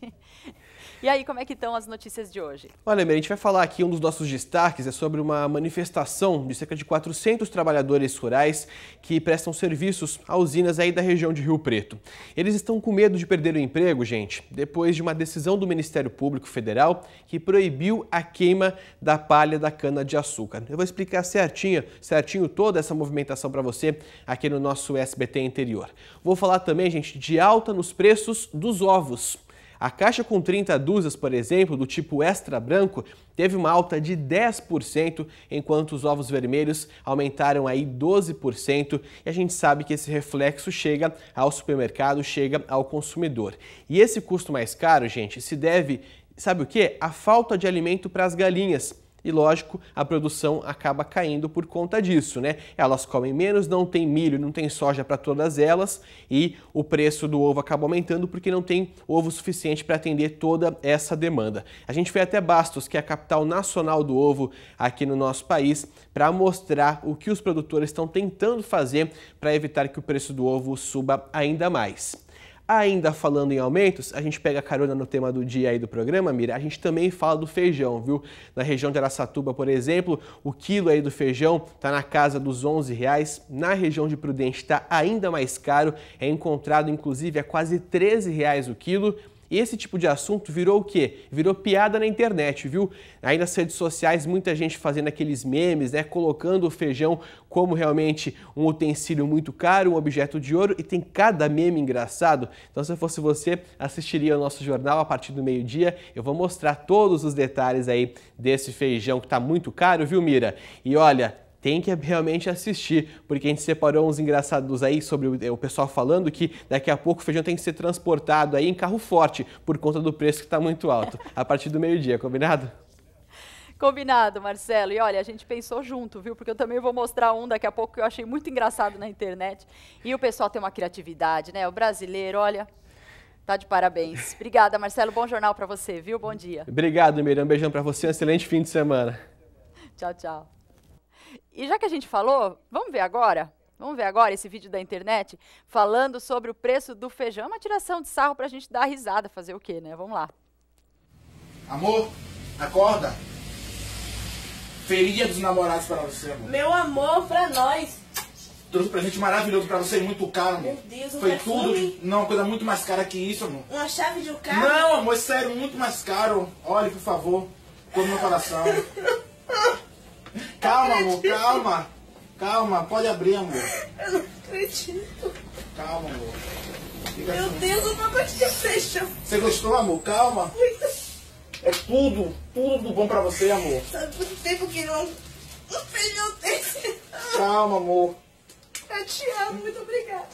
E aí, como é que estão as notícias de hoje? Olha, a gente vai falar aqui, um dos nossos destaques é sobre uma manifestação de cerca de quatrocentos trabalhadores rurais que prestam serviços a usinas aí da região de Rio Preto. Eles estão com medo de perder o emprego, gente, depois de uma decisão do Ministério Público Federal que proibiu a queima da palha da cana-de-açúcar. Eu vou explicar certinho, certinho toda essa movimentação para você aqui no nosso S B T Interior. Vou falar também, gente, de alta nos preços dos ovos. A caixa com trinta dúzias, por exemplo, do tipo extra branco, teve uma alta de dez por cento, enquanto os ovos vermelhos aumentaram aí doze por cento, e a gente sabe que esse reflexo chega ao supermercado, chega ao consumidor. E esse custo mais caro, gente, se deve, sabe o quê? À falta de alimento para as galinhas. E, lógico, a produção acaba caindo por conta disso, né? Elas comem menos, não tem milho, não tem soja para todas elas e o preço do ovo acaba aumentando porque não tem ovo suficiente para atender toda essa demanda. A gente foi até Bastos, que é a capital nacional do ovo aqui no nosso país, para mostrar o que os produtores estão tentando fazer para evitar que o preço do ovo suba ainda mais. Ainda falando em aumentos, a gente pega carona no tema do dia aí do programa, Mira, a gente também fala do feijão, viu? Na região de Araçatuba, por exemplo, o quilo aí do feijão está na casa dos onze reais, na região de Prudente está ainda mais caro, é encontrado inclusive a quase treze reais o quilo. E esse tipo de assunto virou o quê? Virou piada na internet, viu? Aí nas redes sociais, muita gente fazendo aqueles memes, né? Colocando o feijão como realmente um utensílio muito caro, um objeto de ouro, e tem cada meme engraçado. Então, se eu fosse você, assistiria ao nosso jornal a partir do meio-dia. Eu vou mostrar todos os detalhes aí desse feijão que tá muito caro, viu, Mira? E olha, tem que realmente assistir, porque a gente separou uns engraçados aí sobre o, o pessoal falando que daqui a pouco o feijão tem que ser transportado aí em carro forte, por conta do preço que está muito alto, a partir do meio-dia, combinado? Combinado, Marcelo. E olha, a gente pensou junto, viu? Porque eu também vou mostrar um daqui a pouco que eu achei muito engraçado na internet. E o pessoal tem uma criatividade, né? O brasileiro, olha, tá de parabéns. Obrigada, Marcelo. Bom jornal para você, viu? Bom dia. Obrigado, Miriam. Um beijão para você. Um excelente fim de semana. Tchau, tchau. E já que a gente falou, vamos ver agora? Vamos ver agora esse vídeo da internet falando sobre o preço do feijão. Uma tiração de sarro pra gente dar risada, fazer o quê, né? Vamos lá. Amor, acorda. Feliz dos namorados pra você, amor. Meu amor, pra nós. Trouxe um presente maravilhoso pra você, muito caro, amor. Meu Deus, um Foi perfume? tudo. Não, uma coisa muito mais cara que isso, amor. Uma chave de um carro? Não, amor, sério, muito mais caro. Olha, por favor, todo meu coração. Calma, amor, calma. Calma, pode abrir, amor. Eu não acredito. Calma, amor. Fica Meu assim. Deus, eu não acredito que feijão. Você gostou, amor? Calma. É tudo, tudo bom pra você, amor. Sabe quanto tempo que não... Um feijão desse? Calma, amor. Eu te amo, muito obrigada.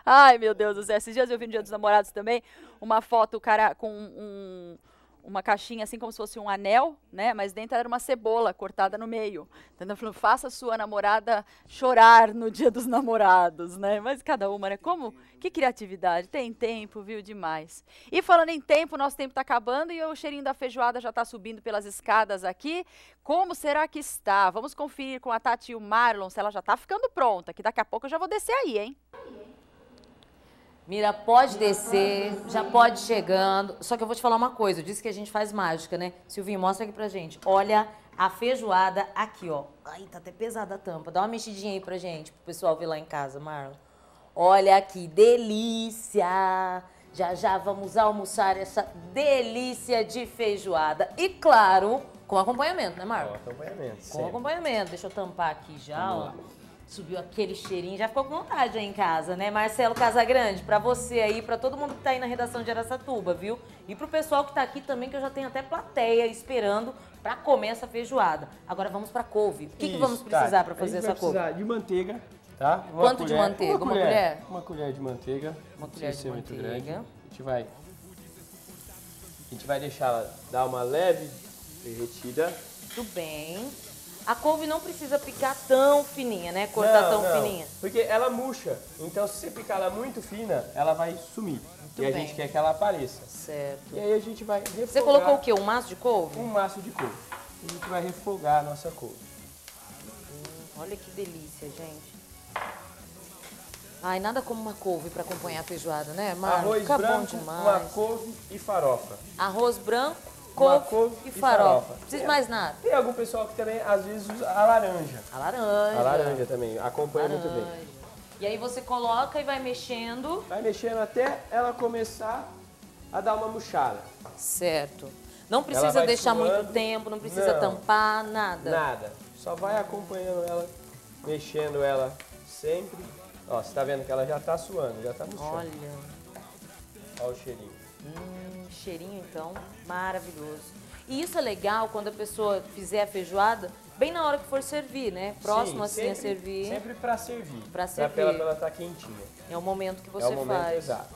Ai, meu Deus do céu. Esses dias eu vi no Dia dos Namorados também uma foto, o cara com um, uma caixinha assim como se fosse um anel, né? Mas dentro era uma cebola cortada no meio. Então, falando, faça a sua namorada chorar no Dia dos Namorados, né? Mas cada uma, né? Como? Que criatividade. Tem tempo, viu? Demais. E falando em tempo, nosso tempo está acabando e o cheirinho da feijoada já está subindo pelas escadas aqui. Como será que está? Vamos conferir com a Tati e o Marlon se ela já está ficando pronta, que daqui a pouco eu já vou descer aí, hein? Mira, pode descer, já pode ir chegando. Só que eu vou te falar uma coisa, eu disse que a gente faz mágica, né? Silvinho, mostra aqui pra gente. Olha a feijoada aqui, ó. Ai, tá até pesada a tampa. Dá uma mexidinha aí pra gente, pro pessoal ver lá em casa, Marlon. Olha que delícia! Já já vamos almoçar essa delícia de feijoada. E claro, com acompanhamento, né, Marlon? Com acompanhamento, Com sempre. acompanhamento. Deixa eu tampar aqui já, ó. Subiu aquele cheirinho, já ficou com vontade aí em casa, né? Marcelo Casagrande, pra você aí, pra todo mundo que tá aí na redação de Araçatuba, viu? E pro pessoal que tá aqui também, que eu já tenho até plateia esperando pra comer essa feijoada. Agora vamos pra couve. O que, que vamos precisar tá. pra fazer A gente essa vai couve? precisar de manteiga, tá? Uma Quanto colher, de manteiga? Uma, Uma colher? colher? Uma colher de manteiga. Uma colher de ser muito manteiga. grande. A gente vai... A gente vai deixar ela dar uma leve derretida. Tudo bem. A couve não precisa picar tão fininha, né? Cortar não, tão não, fininha. Porque ela murcha. Então, se você picar ela muito fina, ela vai sumir. Muito e a bem. gente quer que ela apareça. Certo. E aí a gente vai refogar. Você colocou o quê? Um maço de couve? Um maço de couve. A gente vai refogar a nossa couve. Hum, olha que delícia, gente. Ai, nada como uma couve para acompanhar a feijoada, né, Marlon? Arroz Fica branco, bom demais. uma couve e farofa. Arroz branco, Uma couve, couve e e farofa. farofa. Não precisa de Tem- mais nada. Tem algum pessoal que também, às vezes, usa a laranja. A laranja. A laranja também, acompanha Laranja. muito bem. E aí você coloca e vai mexendo. Vai mexendo até ela começar a dar uma murchada. Certo. Não Ela precisa vai deixar suando. muito tempo, não precisa Não. tampar, nada. Nada. Só vai acompanhando ela, mexendo ela sempre. Ó, você tá vendo que ela já tá suando, já tá murchando. Olha. Olha o cheirinho. Hum, cheirinho, então, maravilhoso. E isso é legal quando a pessoa fizer a feijoada, bem na hora que for servir, né? Próximo Sim, assim sempre, a servir. Sempre pra servir. Pra servir. Pra ela, pra ela tá quentinha. É o momento que você É o momento faz. exato.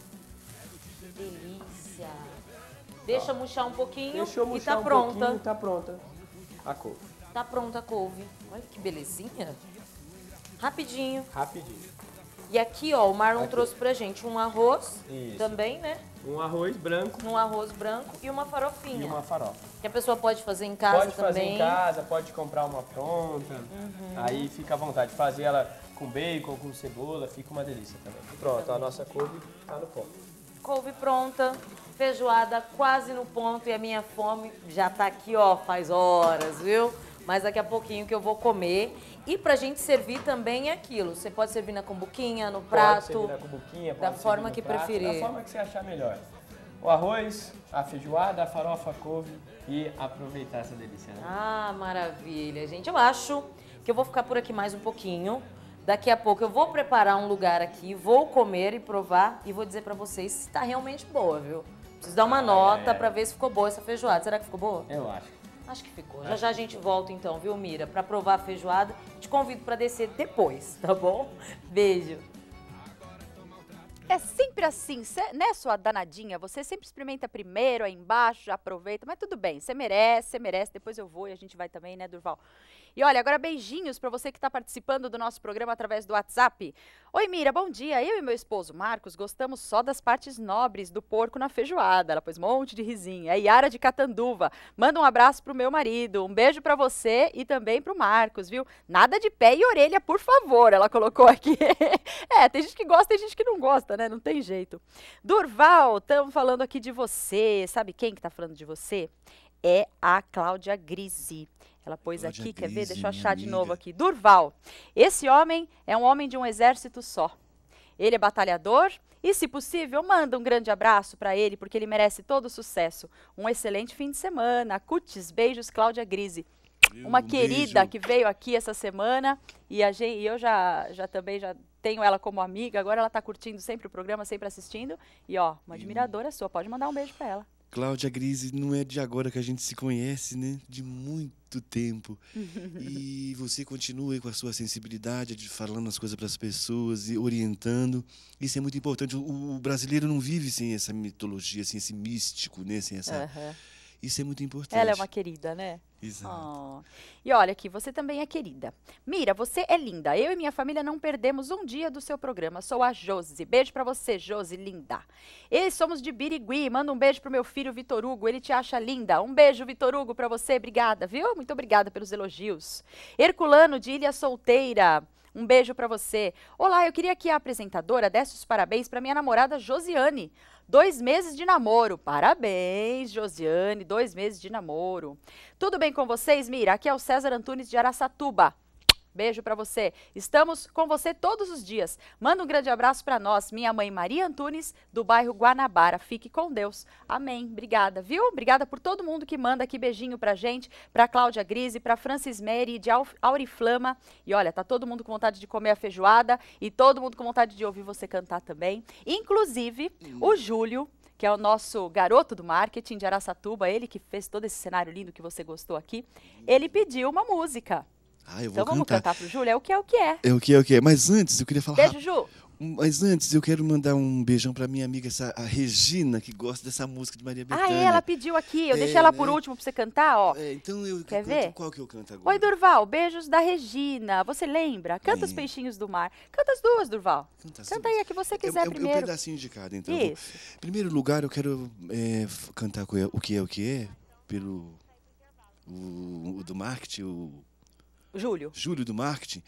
Que delícia. Deixa murchar um pouquinho Deixa eu e murchar tá um pronta. pouquinho, tá pronta a couve. Tá pronta a couve. Olha que belezinha. Rapidinho. Rapidinho. E aqui, ó, o Marlon Aqui. trouxe pra gente um arroz Isso. também, né? Um arroz branco Um arroz branco e uma farofinha. e uma farofa. Que a pessoa pode fazer em casa Pode fazer também. em casa, pode comprar uma pronta. Aí fica à vontade. Fazer ela com bacon, com cebola, fica uma delícia também. Pronto, a nossa couve tá no ponto. Couve pronta, feijoada quase no ponto e a minha fome já tá aqui, ó, faz horas, viu? Mas daqui a pouquinho que eu vou comer. E pra gente servir também é aquilo. Você pode servir na cumbuquinha, no prato. Pode servir na cumbuquinha, pode da servir forma no que prato, preferir. Da forma que você achar melhor. O arroz, a feijoada, a farofa, a couve e aproveitar essa delícia, né? Ah, maravilha, gente. Eu acho que eu vou ficar por aqui mais um pouquinho. Daqui a pouco eu vou preparar um lugar aqui, vou comer e provar e vou dizer pra vocês se tá realmente boa, viu? Preciso dar uma Ah, nota é. pra ver se ficou boa essa feijoada. Será que ficou boa? Eu acho. Acho que ficou. Já já a gente volta então, viu, Mira? Pra provar a feijoada. Te convido pra descer depois, tá bom? Beijo. É sempre assim, cê, né, sua danadinha? Você sempre experimenta primeiro, aí embaixo, já aproveita, mas tudo bem, você merece, você merece, depois eu vou e a gente vai também, né, Durval? E olha, agora beijinhos para você que está participando do nosso programa através do WhatsApp. Oi, Mira, bom dia. Eu e meu esposo Marcos gostamos só das partes nobres do porco na feijoada. Ela pôs um monte de risinho. É Yara de Catanduva. Manda um abraço pro meu marido. Um beijo para você e também pro Marcos, viu? Nada de pé e orelha, por favor, ela colocou aqui. É, tem gente que gosta e tem gente que não gosta, né? Não tem jeito. Durval, estamos falando aqui de você. Sabe quem que tá falando de você? É a Cláudia Grisi. Ela pôs Cláudia aqui, quer ver? Grisi, Deixa eu minha achar de amiga. novo aqui. Durval. Esse homem é um homem de um exército só. Ele é batalhador e, se possível, manda um grande abraço para ele, porque ele merece todo o sucesso. Um excelente fim de semana. Cutis, beijos, Cláudia Grisi. Uma Um querida beijo. que veio aqui essa semana e, a gente, e eu já, já também já tenho ela como amiga. Agora ela está curtindo sempre o programa, sempre assistindo. E, ó, uma admiradora sua. Pode mandar um beijo para ela. Cláudia Grise, não é de agora que a gente se conhece, né? De muito tempo. E você continua aí com a sua sensibilidade, de falando as coisas para as pessoas e orientando. Isso é muito importante. O, o brasileiro não vive sem essa mitologia, sem esse místico, né? Sem essa... Uhum. Isso é muito importante. Ela é uma querida, né? Exato. Oh. E olha aqui, você também é querida. Mira, você é linda. Eu e minha família não perdemos um dia do seu programa. Sou a Josi. Beijo pra você, Josi, linda. E somos de Birigui. Manda um beijo pro meu filho, Vitor Hugo. Ele te acha linda. Um beijo, Vitor Hugo, pra você. Obrigada, viu? Muito obrigada pelos elogios. Herculano, de Ilha Solteira. Um beijo pra você. Olá, eu queria que a apresentadora desse os parabéns pra minha namorada Josiane. Dois meses de namoro. Parabéns, Josiane. Dois meses de namoro. Tudo bem com vocês, Mira? Aqui é o César Antunes de Araçatuba. Beijo pra você. Estamos com você todos os dias. Manda um grande abraço pra nós. Minha mãe Maria Antunes, do bairro Guanabara. Fique com Deus. Amém. Obrigada, viu? Obrigada por todo mundo que manda aqui beijinho pra gente. Pra Cláudia Grise, pra Francis Mary, de Auriflama. E olha, tá todo mundo com vontade de comer a feijoada e todo mundo com vontade de ouvir você cantar também. Inclusive, hum. o Júlio, que é o nosso garoto do marketing de Araçatuba, ele que fez todo esse cenário lindo que você gostou aqui, ele pediu uma música. Ah, eu vou então vamos cantar. cantar pro Júlio? É o que é o que é. É o que é o que é. Mas antes, eu queria falar... Beijo, Ju. Mas antes, eu quero mandar um beijão pra minha amiga, essa, a Regina, que gosta dessa música de Maria Bethânia. Ah, é? Ela pediu aqui. Eu É, deixei ela por né? último pra você cantar, ó. É, então eu Quer canto, ver? qual que eu canto agora? Oi, Durval. Beijos da Regina. Você lembra? Canta os É. peixinhos do mar. Canta as duas, Durval. Canta, as Canta duas. aí a que você É, quiser é, primeiro. É um pedacinho de cada, então. Eu vou- Isso. Em primeiro lugar, eu quero é, f- cantar com o que é o que é, pelo o, o do marketing, o Júlio. Júlio do marketing,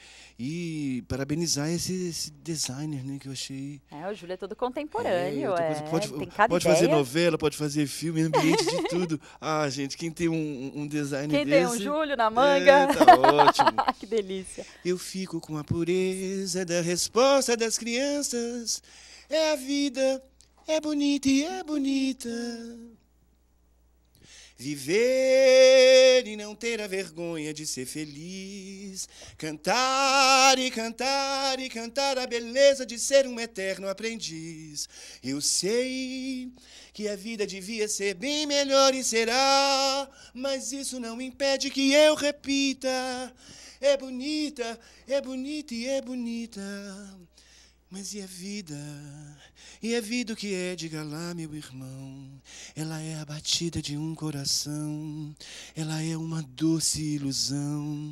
e parabenizar esse, esse designer, né, que eu achei... É, o Júlio é todo contemporâneo, outra é. coisa, pode Tem cada pode ideia. fazer novela, pode fazer filme, ambiente de tudo. Ah, gente, quem tem um, um design Quem desse... tem um Júlio na manga. É, tá ótimo. Que delícia. Eu fico com a pureza da resposta das crianças. É a vida, é bonita e é bonita. Viver e não ter a vergonha de ser feliz. Cantar e cantar e cantar a beleza de ser um eterno aprendiz. Eu sei que a vida devia ser bem melhor e será, mas isso não impede que eu repita. É bonita, é bonita e é bonita. Mas e a vida? E a vida o que é? Diga lá, meu irmão. Ela é a batida de um coração. Ela é uma doce ilusão.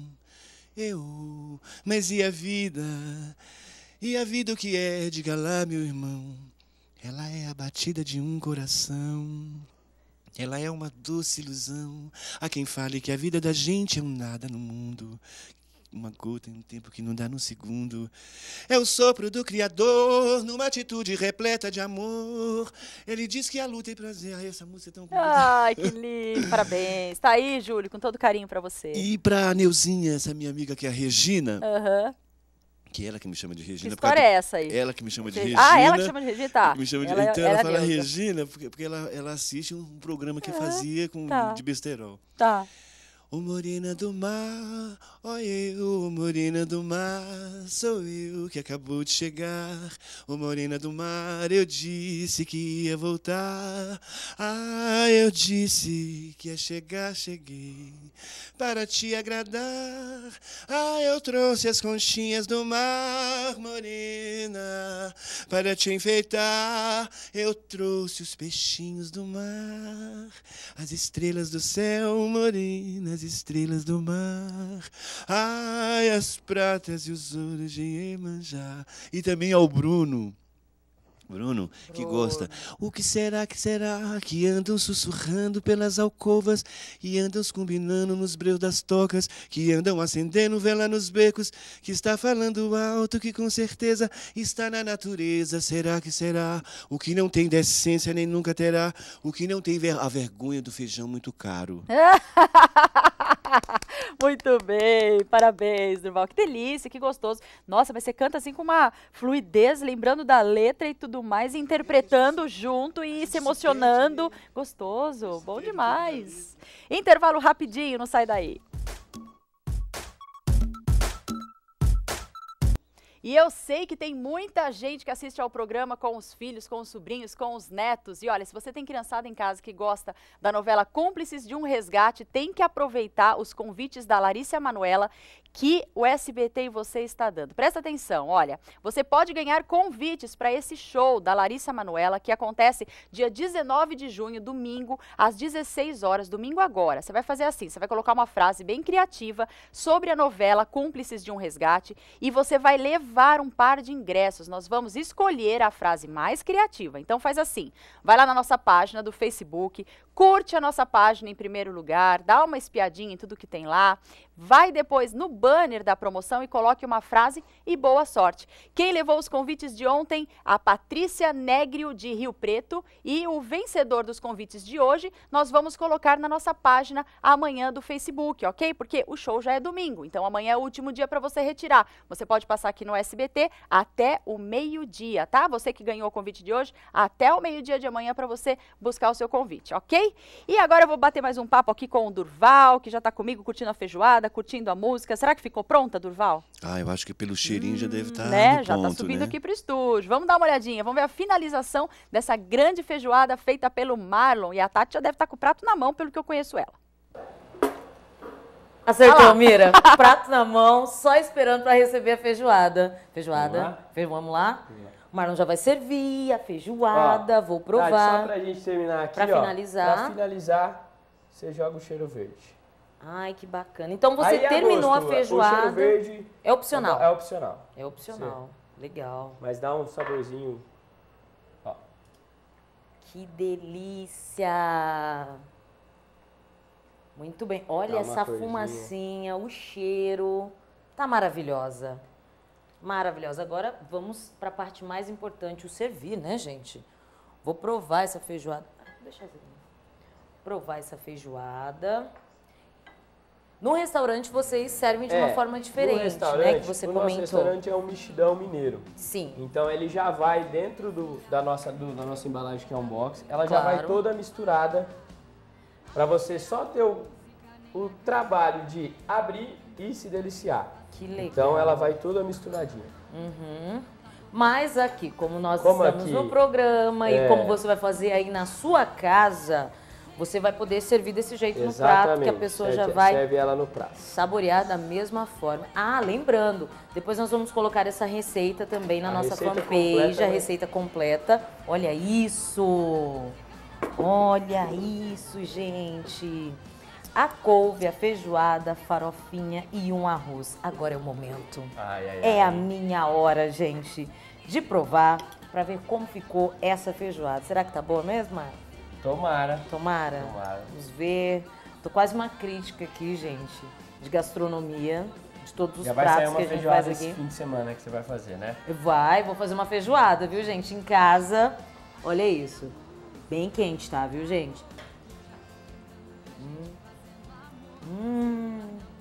Eu, mas e a vida? E a vida o que é? Diga lá, meu irmão. Ela é a batida de um coração. Ela é uma doce ilusão. Há quem fale que a vida da gente é um nada no mundo. Uma gota em um tempo que não dá num segundo. É o sopro do Criador, numa atitude repleta de amor. Ele diz que a luta é prazer. Ai, essa música é tão bonita. Ai, que lindo. Parabéns. Tá aí, Júlio, com todo carinho pra você. E pra Neuzinha, essa minha amiga que é a Regina, Aham. que é ela que me chama de Regina. Que por causa história do- é essa aí? Ela que me chama de Você- Regina. Ah, ela que chama de Regina, tá. Me chama de... Ela- então ela, ela é fala Neuza. Regina, porque, porque ela, ela assiste um programa que Ah, fazia com, tá. de besterol. Tá. Ô morena do mar, ó eu, ô morena do mar, sou eu que acabou de chegar. Ô morena do mar, eu disse que ia voltar. Ah, eu disse que ia chegar, cheguei para te agradar. Ah, eu trouxe as conchinhas do mar, morena, para te enfeitar. Eu trouxe os peixinhos do mar, as estrelas do céu, morena, as estrelas do mar. Ai, as pratas e os ouros de Iemanjá. E também ao Bruno. Bruno, que gosta. O que será, que será que andam sussurrando pelas alcovas e andam se combinando nos breus das tocas, que andam acendendo vela nos becos, que está falando alto, que com certeza está na natureza. Será que será? O que não tem decência nem nunca terá, o que não tem ver a vergonha do feijão muito caro. Muito bem, parabéns, Durval. Que delícia, que gostoso. Nossa, mas você canta assim com uma fluidez, lembrando da letra e tudo mais, interpretando junto e se emocionando. Gostoso, bom demais. Intervalo rapidinho, não sai daí. E eu sei que tem muita gente que assiste ao programa com os filhos, com os sobrinhos, com os netos. E olha, se você tem criançada em casa que gosta da novela Cúmplices de um Resgate, tem que aproveitar os convites da Larissa Manoela que o S B T e você está dando. Presta atenção, olha, você pode ganhar convites para esse show da Larissa Manoela, que acontece dia dezenove de junho, domingo, às dezesseis horas, domingo agora. Você vai fazer assim, você vai colocar uma frase bem criativa sobre a novela Cúmplices de um Resgate e você vai levar um par de ingressos. Nós vamos escolher a frase mais criativa. Então faz assim, vai lá na nossa página do Facebook, curte a nossa página em primeiro lugar, dá uma espiadinha em tudo que tem lá, vai depois no banner da promoção e coloque uma frase e boa sorte. Quem levou os convites de ontem? A Patrícia Negrio de Rio Preto, e o vencedor dos convites de hoje nós vamos colocar na nossa página amanhã do Facebook, ok? Porque o show já é domingo, então amanhã é o último dia para você retirar. Você pode passar aqui no S B T até o meio-dia, tá? Você que ganhou o convite de hoje, até o meio-dia de amanhã para você buscar o seu convite, ok? E agora eu vou bater mais um papo aqui com o Durval, que já está comigo curtindo a feijoada, curtindo a música. Será que ficou pronta, Durval? Ah, eu acho que pelo cheirinho hum, já deve estar né? no Já ponto, está subindo né? aqui para o estúdio. Vamos dar uma olhadinha, vamos ver a finalização dessa grande feijoada feita pelo Marlon. E a Tati já deve estar com o prato na mão, pelo que eu conheço ela. Acertou, Mira. Prato na mão, só esperando para receber a feijoada. Feijoada, vamos lá? Fe... Vamos lá? O Marlon já vai servir a feijoada, ó, vou provar. Tati, só pra gente terminar aqui, pra ó. finalizar. Pra finalizar, você joga o cheiro verde. Ai, que bacana. Então você Aí, terminou a, gosto, a feijoada. O cheiro verde é opcional. É opcional. É opcional. Sim. Legal. Mas dá um saborzinho. Ó. Que delícia! Muito bem. Olha essa corzinha. Fumacinha, o cheiro. Tá maravilhosa. Maravilhosa. Agora vamos para a parte mais importante, o servir, né, gente? Vou provar essa feijoada. Deixa eu ver. Provar essa feijoada. No restaurante vocês servem de é, uma forma diferente, no né? Que você o comentou. Nosso restaurante é um mexidão mineiro. Sim. Então ele já vai dentro do, da, nossa, do, da nossa embalagem, que é um box, ela Claro. já vai toda misturada para você só ter o, o trabalho de abrir e se deliciar. Que legal. Então ela vai toda misturadinha. Uhum. Mas aqui, como nós como estamos aqui, no programa é... e como você vai fazer aí na sua casa, você vai poder servir desse jeito Exatamente. no prato, que a pessoa serve, já vai serve ela no prato. saborear da mesma forma. Ah, lembrando, depois nós vamos colocar essa receita também na a nossa fanpage, completa, a né? receita completa. Olha isso! Olha isso, gente! A couve, a feijoada, a farofinha e um arroz. Agora é o momento. Ai, ai, é ai. a minha hora, gente, de provar para ver como ficou essa feijoada. Será que tá boa mesmo, Mara? Tomara. Tomara. Tomara. Vamos ver. Tô quase uma crítica aqui, gente, de gastronomia, de todos os Já vai pratos sair uma que a gente feijoada faz esse aqui. fim de semana que você vai fazer, né? Vai, vou fazer uma feijoada, viu, gente? Em casa. Olha isso. Bem quente, tá, viu, gente? Hum. Hum.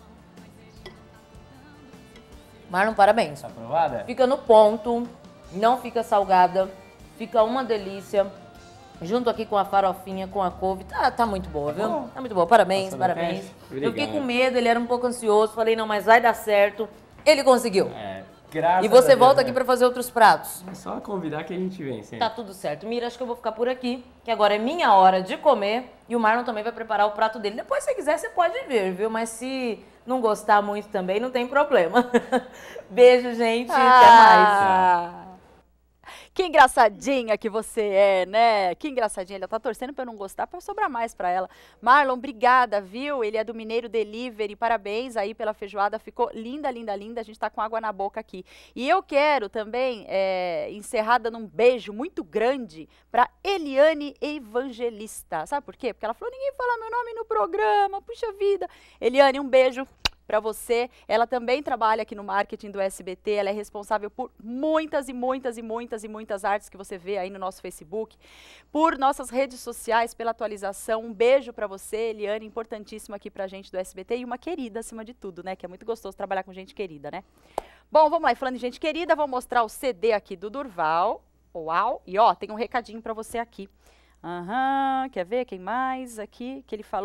Marlon, parabéns. Tá aprovada? Fica no ponto, não fica salgada, fica uma delícia. Junto aqui com a farofinha, com a couve, tá, tá muito boa, viu? Bom. Tá muito boa, parabéns, Passando parabéns. teste? Eu fiquei Obrigado. com medo, ele era um pouco ansioso, falei, não, mas vai dar certo. Ele conseguiu. É, graças E você a Deus, volta né? aqui pra fazer outros pratos. É só convidar que a gente vem, sempre. Tá tudo certo. Mira, acho que eu vou ficar por aqui, que agora é minha hora de comer e o Marlon também vai preparar o prato dele. Depois, se você quiser, você pode vir, viu? Mas se não gostar muito também, não tem problema. Beijo, gente. Até Ah. mais. Que engraçadinha que você é, né? Que engraçadinha. Ela tá torcendo pra eu não gostar, pra sobrar mais pra ela. Marlon, obrigada, viu? Ele é do Mineiro Delivery. Parabéns aí pela feijoada. Ficou linda, linda, linda. A gente tá com água na boca aqui. E eu quero também é, encerrar dando um beijo muito grande pra Eliane Evangelista. Sabe por quê? Porque ela falou, ninguém fala meu nome no programa. Puxa vida. Eliane, um beijo para você. Ela também trabalha aqui no marketing do S B T, ela é responsável por muitas e muitas e muitas e muitas artes que você vê aí no nosso Facebook, por nossas redes sociais, pela atualização. Um beijo para você, Eliane, importantíssima aqui pra gente do S B T e uma querida acima de tudo, né? Que é muito gostoso trabalhar com gente querida, né? Bom, vamos lá, e falando de gente querida, vou mostrar o C D aqui do Durval. Uau! E ó, tem um recadinho para você aqui. Aham, quer ver quem mais aqui? Que ele falou...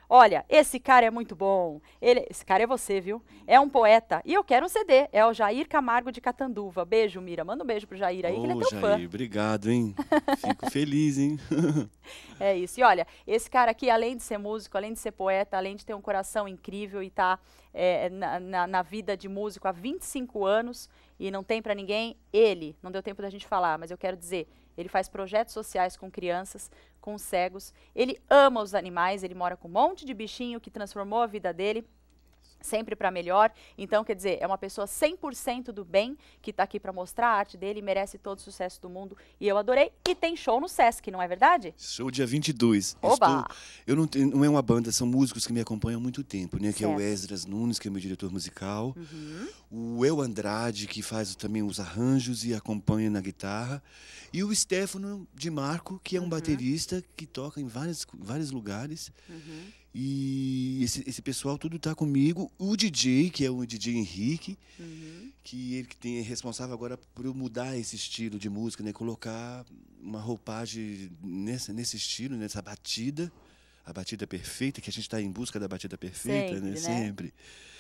Olha, esse cara é muito bom. Ele, esse cara é você, viu? É um poeta. E eu quero um C D. É o Jair Camargo de Catanduva. Beijo, Mira. Manda um beijo pro Jair aí, Ô, que ele é teu Jair, fã. obrigado, hein? Fico feliz, hein? É isso. E olha, esse cara aqui, além de ser músico, além de ser poeta, além de ter um coração incrível e tá é, na, na, na vida de músico há vinte e cinco anos e não tem pra ninguém, ele, não deu tempo da gente falar, mas eu quero dizer, ele faz projetos sociais com crianças, com cegos, ele ama os animais, ele mora com um monte de bichinho que transformou a vida dele, sempre para melhor. Então, quer dizer, é uma pessoa cem por cento do bem que está aqui para mostrar a arte dele, merece todo o sucesso do mundo. E eu adorei. E tem show no Sesc, não é verdade? Show dia vinte e dois. Oba! Estou, eu não, tenho, não é uma banda, são músicos que me acompanham há muito tempo, né? Que Certo. é o Esdras Nunes, que é meu diretor musical. Uhum. O El Andrade, que faz também os arranjos e acompanha na guitarra. E o Stefano de Marco, que é um Uhum. baterista que toca em vários, vários lugares. Uhum. E esse, esse pessoal tudo tá comigo. O D J, que é o D J Henrique, Uhum. que ele que tem, é responsável agora por eu mudar esse estilo de música, né? Colocar uma roupagem nessa, nesse estilo, nessa batida, a batida perfeita, que a gente está em busca da batida perfeita, Sempre, né? né? Sempre.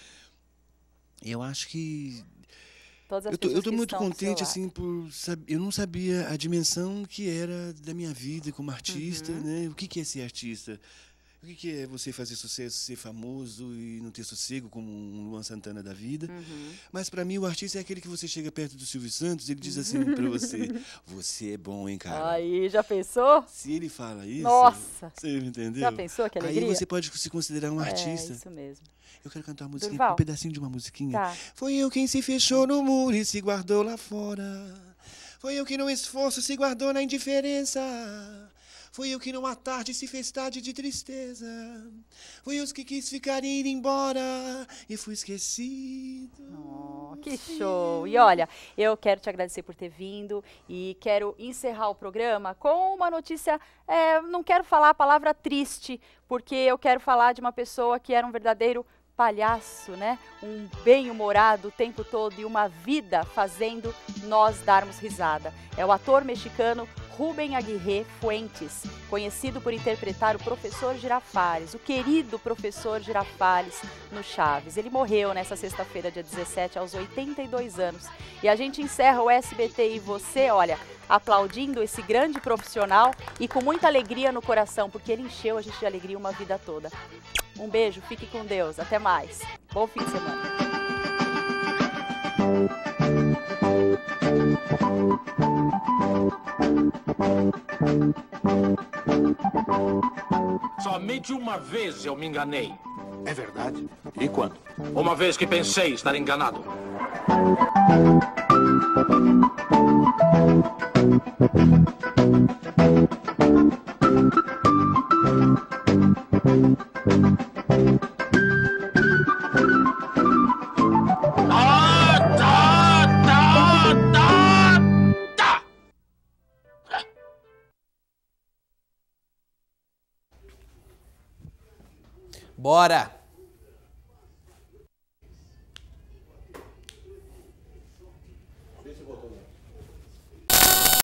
E eu acho que Todas as eu tô, eu pessoas tô que muito estão do seu contente, lado. assim, por saber. Eu não sabia a dimensão que era da minha vida como artista, Uhum. né? O que, que é ser artista? O que, que é você fazer sucesso, ser famoso e não ter sossego, como um Luan Santana da vida? Uhum. Mas para mim o artista é aquele que você chega perto do Silvio Santos, ele diz assim para você: você é bom, hein, cara? Aí, já pensou? Se ele fala isso, Nossa! você entendeu? Já pensou que alegria? Aí você pode se considerar um É, artista. isso mesmo. Eu quero cantar uma musiquinha, Durval. um pedacinho de uma musiquinha. Tá. Foi eu quem se fechou no muro e se guardou lá fora. Foi eu que no esforço se guardou na indiferença. Foi eu que numa tarde se fez tarde de tristeza. Foi eu que quis ficar e ir embora e fui esquecido. Oh, que show! E olha, eu quero te agradecer por ter vindo e quero encerrar o programa com uma notícia, é, não quero falar a palavra triste, porque eu quero falar de uma pessoa que era um verdadeiro palhaço, né? Um bem-humorado o tempo todo e uma vida fazendo nós darmos risada. É o ator mexicano Rubén Aguirre Fuentes, conhecido por interpretar o professor Girafales, o querido professor Girafales no Chaves. Ele morreu nessa sexta-feira, dia dezessete, aos oitenta e dois anos. E a gente encerra o S B T e você, olha, aplaudindo esse grande profissional e com muita alegria no coração, porque ele encheu a gente de alegria uma vida toda. Um beijo, fique com Deus, até mais. Bom fim de semana. Somente uma vez eu me enganei. É verdade? E quando? Uma vez que pensei estar enganado. Bora!